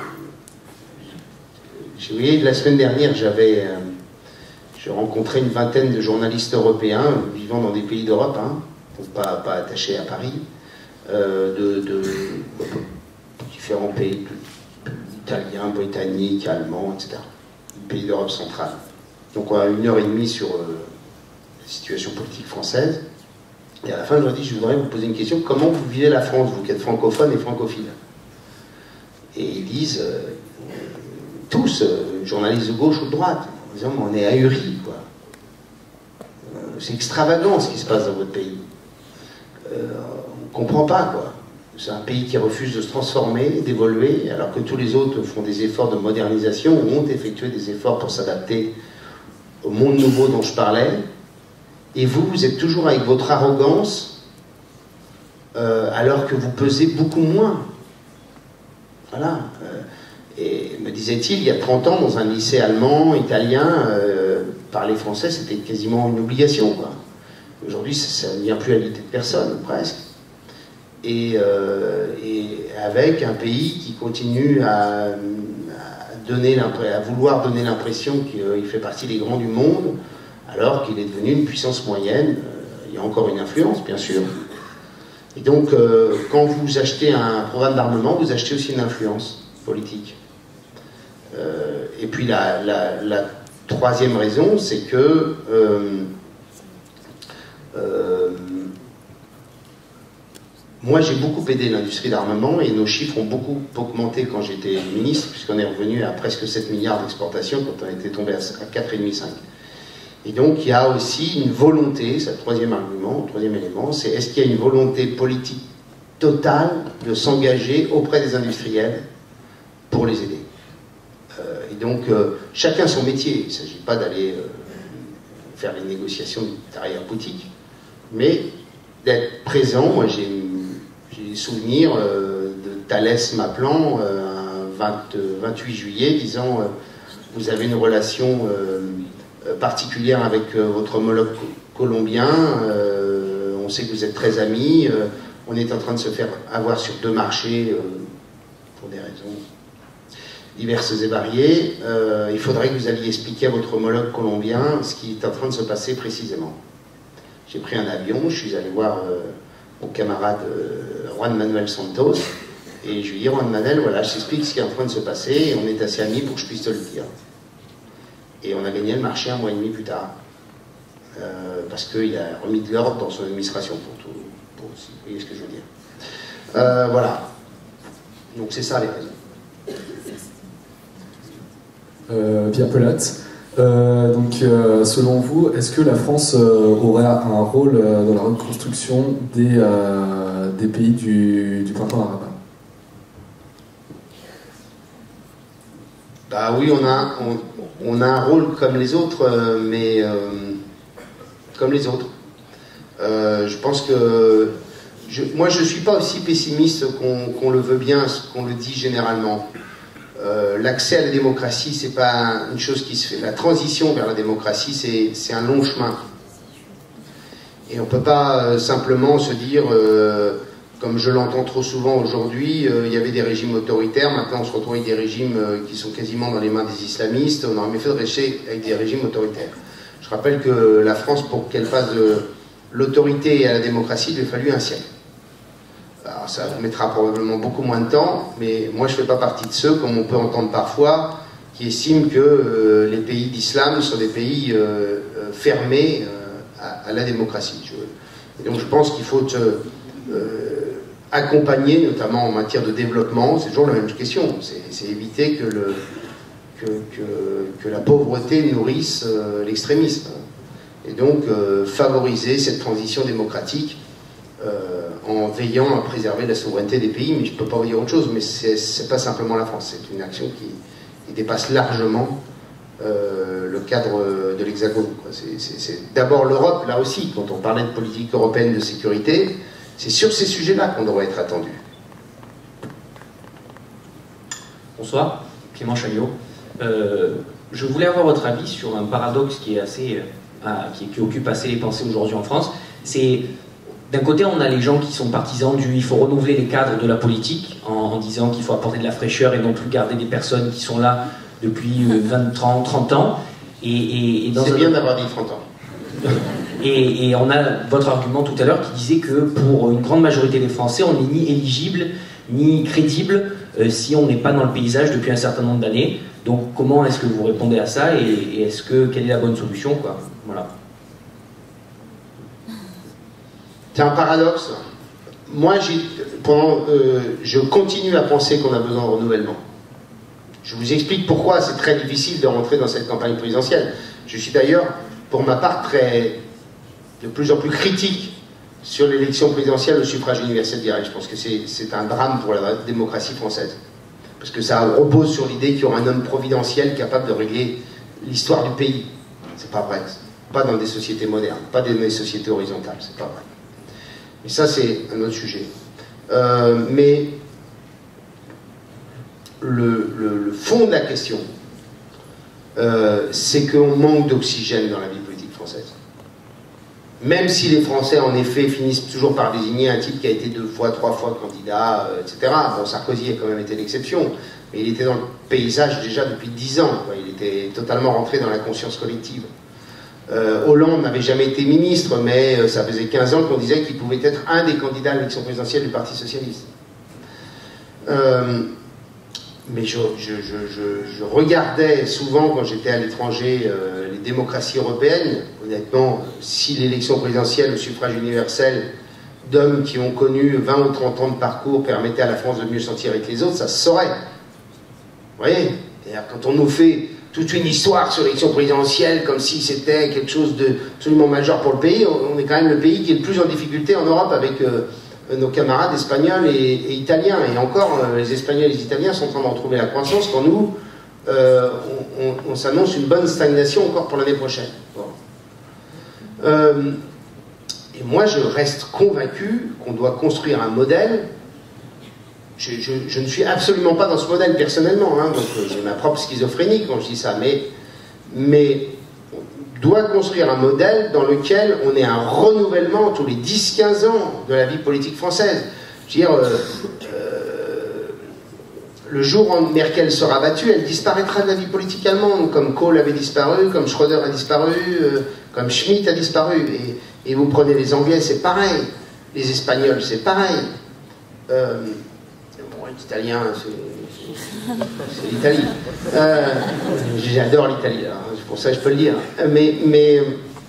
vous voyez, la semaine dernière, j'avais... Euh, j'ai rencontré une vingtaine de journalistes européens vivant dans des pays d'Europe, hein, pas, pas attachés à Paris, euh, de, de, de différents pays, italiens, britanniques, allemands, et cetera. Pays d'Europe centrale. Donc on a une heure et demie sur euh, la situation politique française. Et à la fin, je leur dis, je voudrais vous poser une question. Comment vous vivez la France, vous qui êtes francophone et francophile? Et ils disent, euh, tous, euh, journalistes de gauche ou de droite, en disant, on est ahuris, quoi. Euh, c'est extravagant ce qui se passe dans votre pays. Euh, on ne comprend pas, quoi. C'est un pays qui refuse de se transformer, d'évoluer, alors que tous les autres font des efforts de modernisation, ou ont effectué des efforts pour s'adapter au monde nouveau dont je parlais. Et vous, vous êtes toujours avec votre arrogance, euh, alors que vous pesez beaucoup moins. Voilà. Euh, et me disait-il, il y a trente ans, dans un lycée allemand, italien, euh, parler français, c'était quasiment une obligation, quoi. Aujourd'hui, ça ne vient plus à l'idée de personne, presque. Et, euh, et avec un pays qui continue à, à, donner à vouloir donner l'impression qu'il fait partie des grands du monde, alors qu'il est devenu une puissance moyenne. Il y a encore une influence, bien sûr. Et donc, euh, quand vous achetez un programme d'armement, vous achetez aussi une influence politique. Euh, et puis la, la, la troisième raison, c'est que euh, euh, moi, j'ai beaucoup aidé l'industrie d'armement et nos chiffres ont beaucoup augmenté quand j'étais ministre, puisqu'on est revenu à presque sept milliards d'exportations quand on était tombé à quatre virgule cinq. Et donc, il y a aussi une volonté, c'est le troisième argument, le troisième élément, c'est est-ce qu'il y a une volonté politique totale de s'engager auprès des industriels pour les aider. Euh, et donc, euh, chacun son métier. Il ne s'agit pas d'aller euh, faire les négociations d'arrière-boutique, mais d'être présent. Moi, j'ai des souvenirs euh, de Thalès m'appelant euh, un vingt-huit juillet, disant euh, vous avez une relation euh, particulière avec euh, votre homologue colombien, euh, on sait que vous êtes très amis, euh, on est en train de se faire avoir sur deux marchés euh, pour des raisons diverses et variées, euh, il faudrait que vous alliez expliquer à votre homologue colombien ce qui est en train de se passer précisément. J'ai pris un avion, je suis allé voir euh, mon camarade euh, Juan Manuel Santos, et je lui ai dit, Juan Manuel, voilà, je t'explique ce qui est en train de se passer, et on est assez amis pour que je puisse te le dire. Et on a gagné le marché un mois et demi plus tard, euh, parce qu'il a remis de l'ordre dans son administration, pour tout, pour, vous voyez ce que je veux dire. Euh, voilà. Donc c'est ça les raisons. Euh, Pierre Pelatte. Euh, donc, euh, selon vous, est-ce que la France euh, aurait un rôle euh, dans la reconstruction des, euh, des pays du, du printemps arabe? Bah oui, on a, on, on a un rôle comme les autres, euh, mais euh, comme les autres. Euh, je pense que je, moi, je ne suis pas aussi pessimiste qu'on qu'on le veut bien, qu'on le dit généralement. Euh, l'accès à la démocratie, c'est pas une chose qui se fait. La transition vers la démocratie, c'est un long chemin. Et on ne peut pas euh, simplement se dire, euh, comme je l'entends trop souvent aujourd'hui, euh, il y avait des régimes autoritaires, maintenant on se retrouve avec des régimes euh, qui sont quasiment dans les mains des islamistes, on aurait mieux fait de rester avec des régimes autoritaires. Je rappelle que la France, pour qu'elle passe de l'autorité à la démocratie, il lui a fallu un siècle. Alors ça mettra probablement beaucoup moins de temps, mais moi je ne fais pas partie de ceux, comme on peut entendre parfois, qui estiment que euh, les pays d'islam sont des pays euh, euh, fermés euh, à, à la démocratie. Je, et donc je pense qu'il faut, te, euh, accompagner, notamment en matière de développement, c'est toujours la même question, c'est éviter que, le, que, que, que la pauvreté nourrisse euh, l'extrémisme. Et donc euh, favoriser cette transition démocratique euh, en veillant à préserver la souveraineté des pays. Mais je ne peux pas vous dire autre chose, mais c'est pas simplement la France, c'est une action qui, qui dépasse largement euh, le cadre de l'Hexagone. C'est d'abord l'Europe, là aussi, quand on parlait de politique européenne de sécurité, c'est sur ces sujets-là qu'on devrait être attendu. Bonsoir, Clément Chaillot. Euh, je voulais avoir votre avis sur un paradoxe qui est assez... Qui, qui occupe assez les pensées aujourd'hui en France. C'est, d'un côté, on a les gens qui sont partisans du il faut renouveler les cadres de la politique en, en disant qu'il faut apporter de la fraîcheur et non plus garder des personnes qui sont là depuis vingt, trente, trente ans. Et, et, et c'est un... bien d'avoir dit trente ans. Et, et on a votre argument tout à l'heure qui disait que pour une grande majorité des Français, on n'est ni éligible ni crédible euh, si on n'est pas dans le paysage depuis un certain nombre d'années. Donc comment est-ce que vous répondez à ça et, et est-ce que quelle est la bonne solution, quoi? Voilà. C'est un paradoxe. Moi, pendant, euh, je continue à penser qu'on a besoin de renouvellement. Je vous explique pourquoi c'est très difficile de rentrer dans cette campagne présidentielle. Je suis d'ailleurs, pour ma part, très, de plus en plus critique sur l'élection présidentielle au suffrage universel direct. Je pense que c'est un drame pour la démocratie française. Parce que ça repose sur l'idée qu'il y aura un homme providentiel capable de régler l'histoire du pays. C'est pas vrai. Pas dans des sociétés modernes, pas dans des sociétés horizontales, c'est pas vrai. Mais ça, c'est un autre sujet. Euh, mais le, le, le fond de la question, euh, c'est qu'on manque d'oxygène dans la vie politique française. Même si les Français, en effet, finissent toujours par désigner un type qui a été deux fois, trois fois candidat, euh, et cetera. Bon, Sarkozy a quand même été l'exception, mais il était dans le paysage déjà depuis dix ans. Quoi. Il était totalement rentré dans la conscience collective. Euh, Hollande n'avait jamais été ministre, mais euh, ça faisait quinze ans qu'on disait qu'il pouvait être un des candidats à l'élection présidentielle du Parti Socialiste. Euh, mais je, je, je, je, je regardais souvent, quand j'étais à l'étranger, euh, les démocraties européennes. Honnêtement, si l'élection présidentielle au suffrage universel d'hommes qui ont connu vingt ou trente ans de parcours permettait à la France de mieux sentir avec les autres, ça se saurait. Vous voyez? Quand on nous fait toute une histoire sur l'élection présidentielle comme si c'était quelque chose d'absolument majeur pour le pays, on est quand même le pays qui est le plus en difficulté en Europe avec euh, nos camarades espagnols et, et italiens. Et encore, euh, les Espagnols et les Italiens sont en train de retrouver la croissance quand nous, euh, on, on, on s'annonce une bonne stagnation encore pour l'année prochaine. Bon. Euh, et moi, je reste convaincu qu'on doit construire un modèle. Je, je, je ne suis absolument pas dans ce modèle personnellement, hein, donc euh, j'ai ma propre schizophrénie quand je dis ça, mais, mais on doit construire un modèle dans lequel on ait un renouvellement tous les dix quinze ans de la vie politique française. Je veux dire, euh, euh, le jour où Merkel sera battue, elle disparaîtra de la vie politique allemande, comme Kohl avait disparu, comme Schröder a disparu, euh, comme Schmitt a disparu. Et, et vous prenez les Anglais, c'est pareil. Les Espagnols, c'est pareil. Euh, L'italien, c'est l'Italie. Euh, J'adore l'Italie, c'est pour ça que je peux le dire. Mais, mais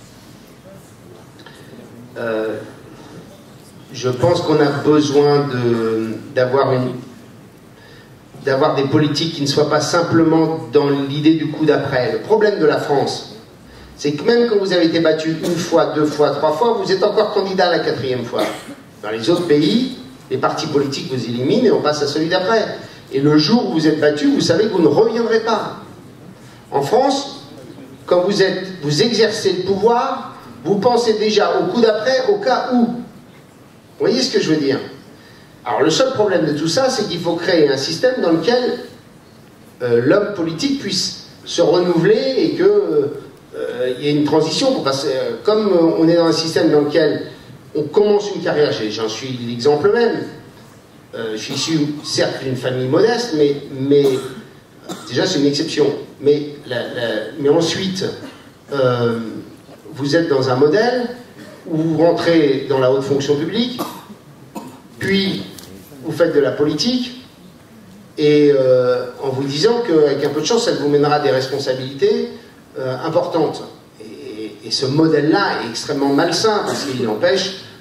euh, je pense qu'on a besoin d'avoir une d'avoir des politiques qui ne soient pas simplement dans l'idée du coup d'après. Le problème de la France, c'est que même quand vous avez été battu une fois, deux fois, trois fois, vous êtes encore candidat à la quatrième fois. Dans les autres pays, les partis politiques vous éliminent et on passe à celui d'après. Et le jour où vous êtes battu, vous savez que vous ne reviendrez pas. En France, quand vous, êtes, vous exercez le pouvoir, vous pensez déjà au coup d'après, au cas où. Vous voyez ce que je veux dire? Alors le seul problème de tout ça, c'est qu'il faut créer un système dans lequel euh, l'homme politique puisse se renouveler et qu'il euh, y ait une transition. Pour passer, euh, comme euh, on est dans un système dans lequel on commence une carrière, j'en suis l'exemple même. Euh, je suis issu, certes, d'une famille modeste, mais, mais déjà c'est une exception. Mais, la, la, mais ensuite, euh, vous êtes dans un modèle où vous rentrez dans la haute fonction publique, puis vous faites de la politique, et euh, en vous disant qu'avec un peu de chance, ça vous mènera à des responsabilités euh, importantes. Et ce modèle-là est extrêmement malsain parce qu'il empêche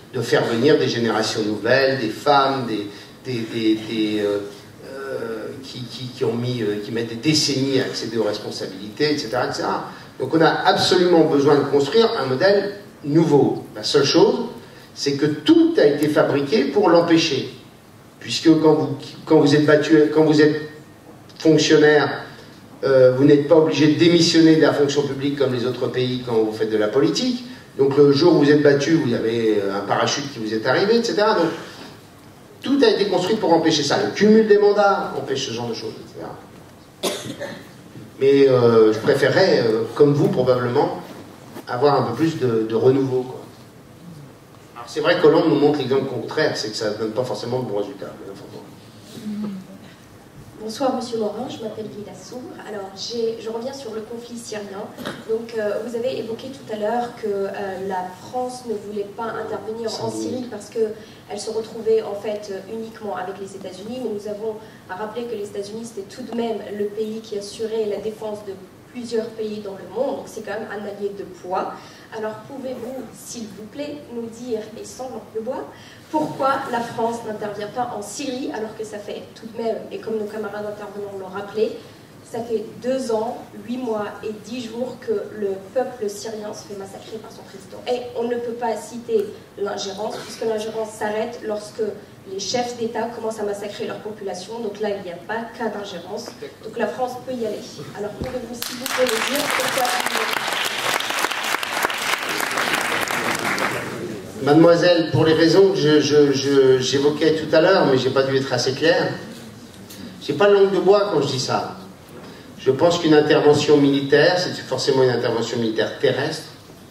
de faire venir des générations nouvelles, des femmes, des, des, des, des euh, euh, qui, qui, qui, ont mis, euh, qui mettent des décennies à accéder aux responsabilités, et cetera, et cetera. Donc on a absolument besoin de construire un modèle nouveau. La seule chose, c'est que tout a été fabriqué pour l'empêcher. Puisque quand vous, quand vous êtes battu, quand vous êtes fonctionnaire, euh, vous n'êtes pas obligé de démissionner de la fonction publique comme les autres pays quand vous faites de la politique. Donc le jour où vous êtes battu, vous avez un parachute qui vous est arrivé, et cetera. Donc tout a été construit pour empêcher ça. Le cumul des mandats empêche ce genre de choses, et cetera. Mais euh, je préférerais, euh, comme vous probablement, avoir un peu plus de, de renouveau, quoi. C'est vrai que Hollande nous montre l'exemple contraire, c'est que ça ne donne pas forcément de bons résultats. Bonsoir Monsieur Morin, je m'appelle Lila Sour. Alors je reviens sur le conflit syrien. Donc euh, vous avez évoqué tout à l'heure que euh, la France ne voulait pas intervenir en Syrie parce qu'elle se retrouvait en fait uniquement avec les États-Unis, mais nous avons à rappeler que les États-Unis c'était tout de même le pays qui assurait la défense de plusieurs pays dans le monde, donc c'est quand même un allié de poids. Alors pouvez-vous, s'il vous plaît, nous dire, et sans langue de bois, pourquoi la France n'intervient pas en Syrie alors que ça fait tout de même, et comme nos camarades intervenants l'ont rappelé, ça fait deux ans, huit mois et dix jours que le peuple syrien se fait massacrer par son président. Et on ne peut pas citer l'ingérence, puisque l'ingérence s'arrête lorsque les chefs d'État commencent à massacrer leur population. Donc là, il n'y a pas cas d'ingérence. Donc la France peut y aller. Alors pouvez-vous, s'il vous plaît, nous dire pourquoi... Mademoiselle, pour les raisons que j'évoquais je, je, tout à l'heure, mais j'ai pas dû être assez clair, j'ai pas de langue de bois quand je dis ça. Je pense qu'une intervention militaire, c'est forcément une intervention militaire terrestre,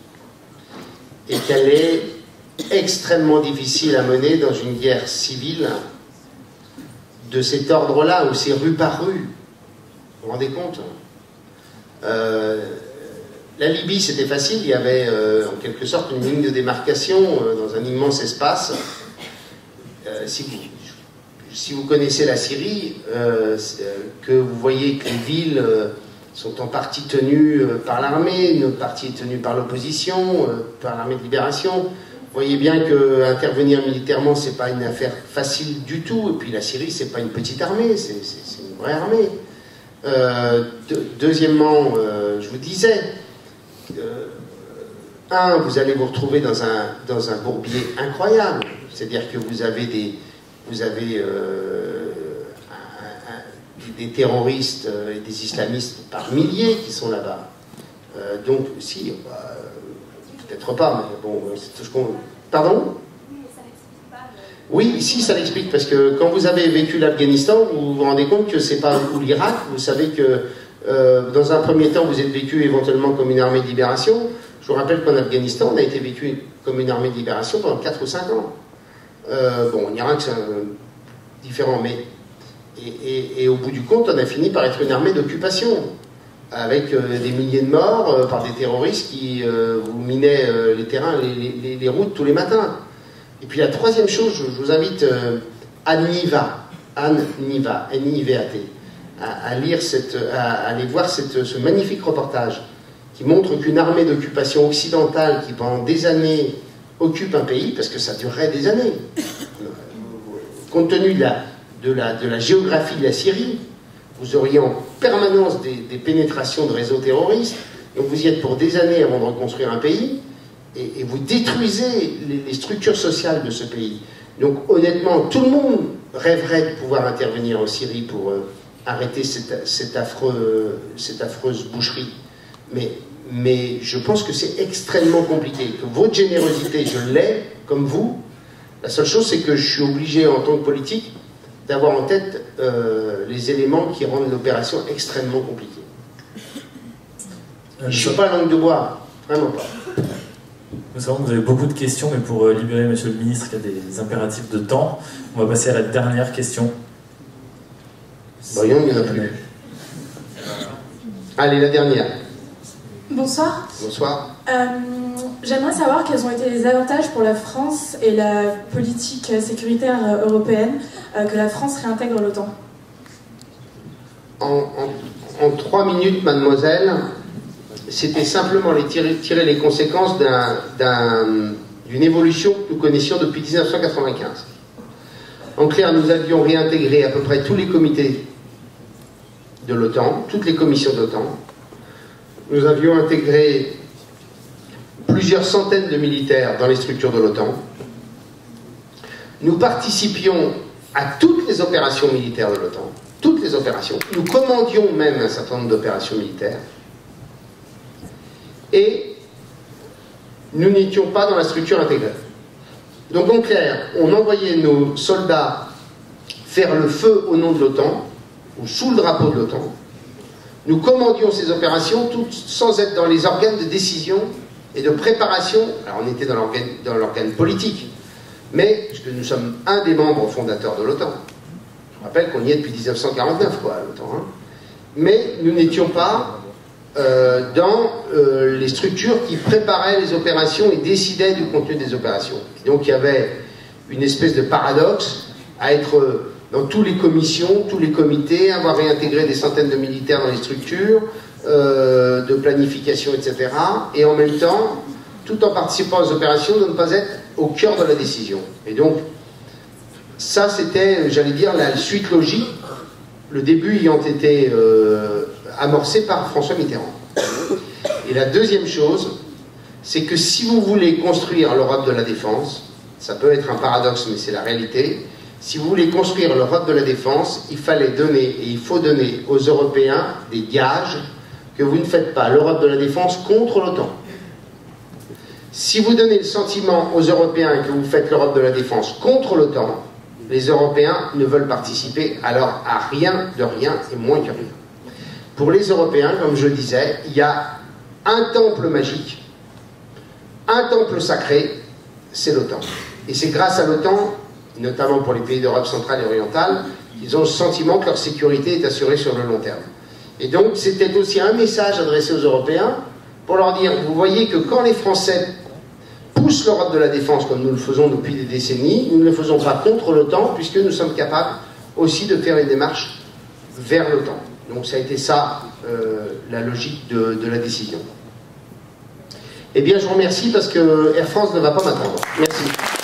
et qu'elle est extrêmement difficile à mener dans une guerre civile de cet ordre-là, où c'est rue par rue. Vous vous rendez compte? euh, La Libye, c'était facile, il y avait euh, en quelque sorte une ligne de démarcation euh, dans un immense espace. Euh, si, vous, si vous connaissez la Syrie, euh, que vous voyez que les villes euh, sont en partie tenues euh, par l'armée, une autre partie est tenue par l'opposition, euh, par l'armée de libération, vous voyez bien qu'intervenir militairement, c'est pas une affaire facile du tout. Et puis la Syrie, c'est pas une petite armée, c'est une vraie armée. Euh, de, deuxièmement, euh, je vous disais, Euh, un, vous allez vous retrouver dans un, dans un bourbier incroyable, c'est-à-dire que vous avez des, vous avez, euh, un, un, des terroristes et des islamistes par milliers qui sont là-bas. Euh, donc, si, bah, peut-être pas, mais bon, c'est ce qu'on... Pardon ? Oui, ici ça l'explique, parce que quand vous avez vécu l'Afghanistan, vous vous rendez compte que c'est pas ou l'Irak, vous savez que Euh, dans un premier temps, vous êtes vécu éventuellement comme une armée de libération. Je vous rappelle qu'en Afghanistan, on a été vécu comme une armée de libération pendant quatre ou cinq ans. Euh, bon, en Irak, c'est différent, mais... Et, et, et au bout du compte, on a fini par être une armée d'occupation, avec euh, des milliers de morts euh, par des terroristes qui euh, vous minaient euh, les terrains, les, les, les routes tous les matins. Et puis la troisième chose, je, je vous invite euh, Anne Niva, Anne Niva, N I V A T. À, à lire cette, à, à aller voir cette, ce magnifique reportage qui montre qu'une armée d'occupation occidentale qui pendant des années occupe un pays, parce que ça durerait des années, compte tenu de la, de la, de la géographie de la Syrie, vous auriez en permanence des, des pénétrations de réseaux terroristes, donc vous y êtes pour des années avant de reconstruire un pays, et, et vous détruisez les, les structures sociales de ce pays. Donc honnêtement, tout le monde rêverait de pouvoir intervenir en Syrie pour... Euh, arrêter cette, cette, affreux, cette affreuse boucherie. Mais, mais je pense que c'est extrêmement compliqué. Que votre générosité, je l'ai, comme vous. La seule chose, c'est que je suis obligé, en tant que politique, d'avoir en tête euh, les éléments qui rendent l'opération extrêmement compliquée. Je ne suis pas langue de bois, vraiment pas. Nous savons que vous avez beaucoup de questions, mais pour libérer Monsieur le Ministre, qui a des impératifs de temps, on va passer à la dernière question. Voyons, il n'y en a plus. Allez, la dernière. Bonsoir. Bonsoir. Euh, J'aimerais savoir quels ont été les avantages pour la France et la politique sécuritaire européenne euh, que la France réintègre l'OTAN. En, en, en trois minutes, mademoiselle, c'était simplement les tirer, tirer les conséquences d'un d'une évolution que nous connaissions depuis mille neuf cent quatre-vingt-quinze. En clair, nous avions réintégré à peu près tous les comités de l'OTAN, toutes les commissions de l'OTAN. Nous avions intégré plusieurs centaines de militaires dans les structures de l'OTAN. Nous participions à toutes les opérations militaires de l'OTAN, toutes les opérations. Nous commandions même un certain nombre d'opérations militaires. Et nous n'étions pas dans la structure intégrée. Donc en clair, on envoyait nos soldats faire le feu au nom de l'OTAN, ou sous le drapeau de l'OTAN. Nous commandions ces opérations toutes sans être dans les organes de décision et de préparation. Alors on était dans l'organe, dans l'organe politique, mais puisque nous sommes un des membres fondateurs de l'OTAN. Je rappelle qu'on y est depuis mille neuf cent quarante-neuf, quoi, à l'OTAN. Hein. Mais nous n'étions pas euh, dans euh, les structures qui préparaient les opérations et décidaient du contenu des opérations. Et donc il y avait une espèce de paradoxe à être dans toutes les commissions, tous les comités, avoir réintégré des centaines de militaires dans les structures, euh, de planification, et cetera. Et en même temps, tout en participant aux opérations, de ne pas être au cœur de la décision. Et donc, ça c'était, j'allais dire, la suite logique, le début ayant été euh, amorcé par François Mitterrand. Et la deuxième chose, c'est que si vous voulez construire l'Europe de la défense, ça peut être un paradoxe, mais c'est la réalité, si vous voulez construire l'Europe de la défense, il fallait donner, et il faut donner aux Européens des gages que vous ne faites pas l'Europe de la défense contre l'OTAN. Si vous donnez le sentiment aux Européens que vous faites l'Europe de la défense contre l'OTAN, les Européens ne veulent participer alors à rien de rien et moins que rien. Pour les Européens, comme je disais, il y a un temple magique, un temple sacré, c'est l'OTAN. Et c'est grâce à l'OTAN, notamment pour les pays d'Europe centrale et orientale, qu'ils ont le sentiment que leur sécurité est assurée sur le long terme. Et donc c'était aussi un message adressé aux Européens pour leur dire, vous voyez que quand les Français poussent l'Europe de la défense comme nous le faisons depuis des décennies, nous ne le faisons pas contre l'OTAN puisque nous sommes capables aussi de faire une démarche vers l'OTAN. Donc ça a été ça euh, la logique de, de la décision. Eh bien je vous remercie parce que Air France ne va pas m'attendre. Merci.